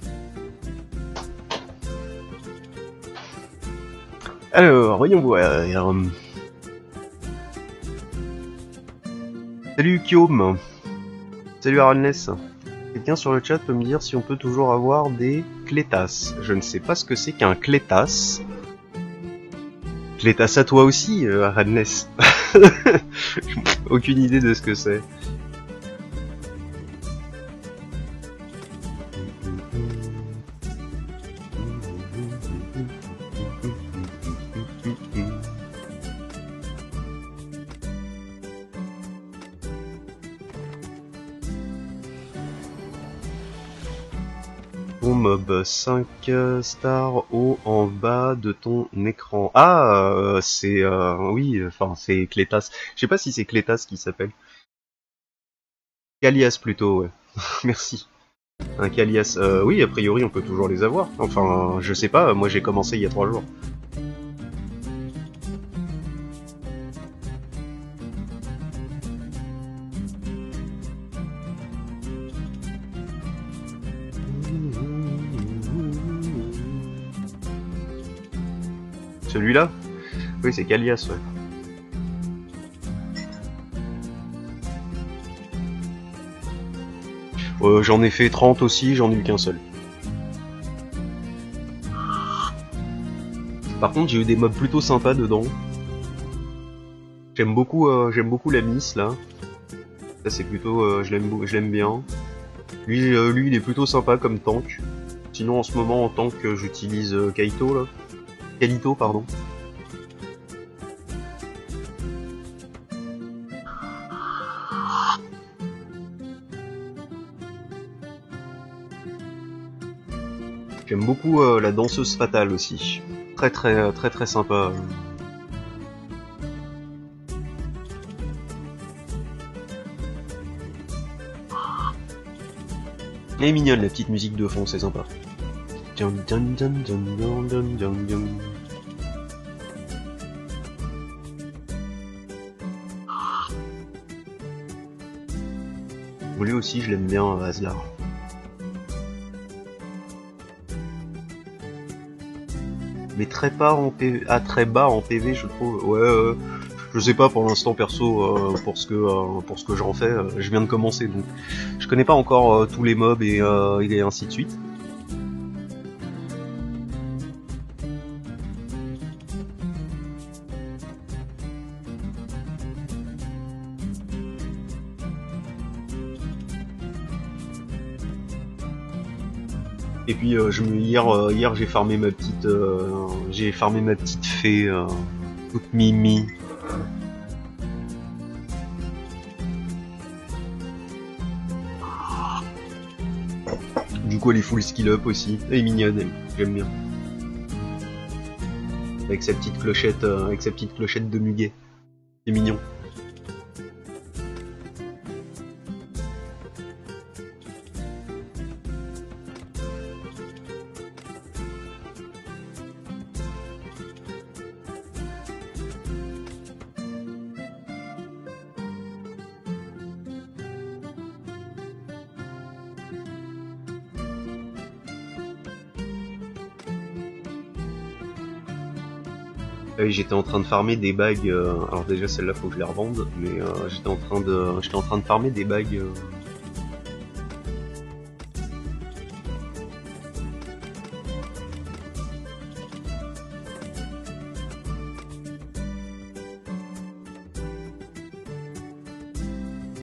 Alors, voyons voir. Salut Guillaume. Salut Aranless. Quelqu'un sur le chat peut me dire si on peut toujours avoir des clétasses. Je ne sais pas ce que c'est qu'un clétasse. Clétasse à toi aussi, euh, Aranless. Aucune idée de ce que c'est. Mob cinq stars haut en bas de ton écran. Ah, euh, c'est euh, oui, enfin c'est Clétas. Je sais pas si c'est Clétas qui s'appelle. Calias plutôt, ouais. Merci. Un Calias. Euh, oui, a priori on peut toujours les avoir. Enfin, je sais pas. Moi j'ai commencé il y a trois jours. Celui-là? Oui, c'est Calias, ouais. Euh, j'en ai fait trente aussi, j'en ai eu qu'un seul. Par contre, j'ai eu des mobs plutôt sympas dedans. J'aime beaucoup, euh, j'aime beaucoup la Miss là. Ça c'est plutôt, euh, je l'aime, je l'aime bien. Lui, euh, lui, il est plutôt sympa comme tank. Sinon, en ce moment, en tank, euh, j'utilise euh, Kaito là. Kalito, pardon. J'aime beaucoup euh, la danseuse fatale aussi. Très très très très sympa. Elle est mignonne la petite musique de fond, c'est sympa. Dun, dun, dun, dun, dun, dun, dun, dun. Lui aussi, je l'aime bien, Aslar. Mais très bas en P V, ah, très bas en P V, je trouve. Ouais, euh, je sais pas pour l'instant perso, euh, pour ce que euh, pour ce que j'en fais, euh, je viens de commencer donc je connais pas encore euh, tous les mobs et, euh, et ainsi de suite. Et puis euh, je me hier euh, hier j'ai farmé ma petite euh, j'ai farmé ma petite fée euh, toute mimi. Du coup elle est full skill up aussi, elle est mignonne, elle, j'aime bien. Avec sa petite clochette euh, avec sa petite clochette de muguet. C'est mignon. Ah oui, j'étais en train de farmer des bagues. Euh, alors déjà celle-là faut que je les revende, mais euh, j'étais en train de, j'étais en train de farmer des bagues, euh,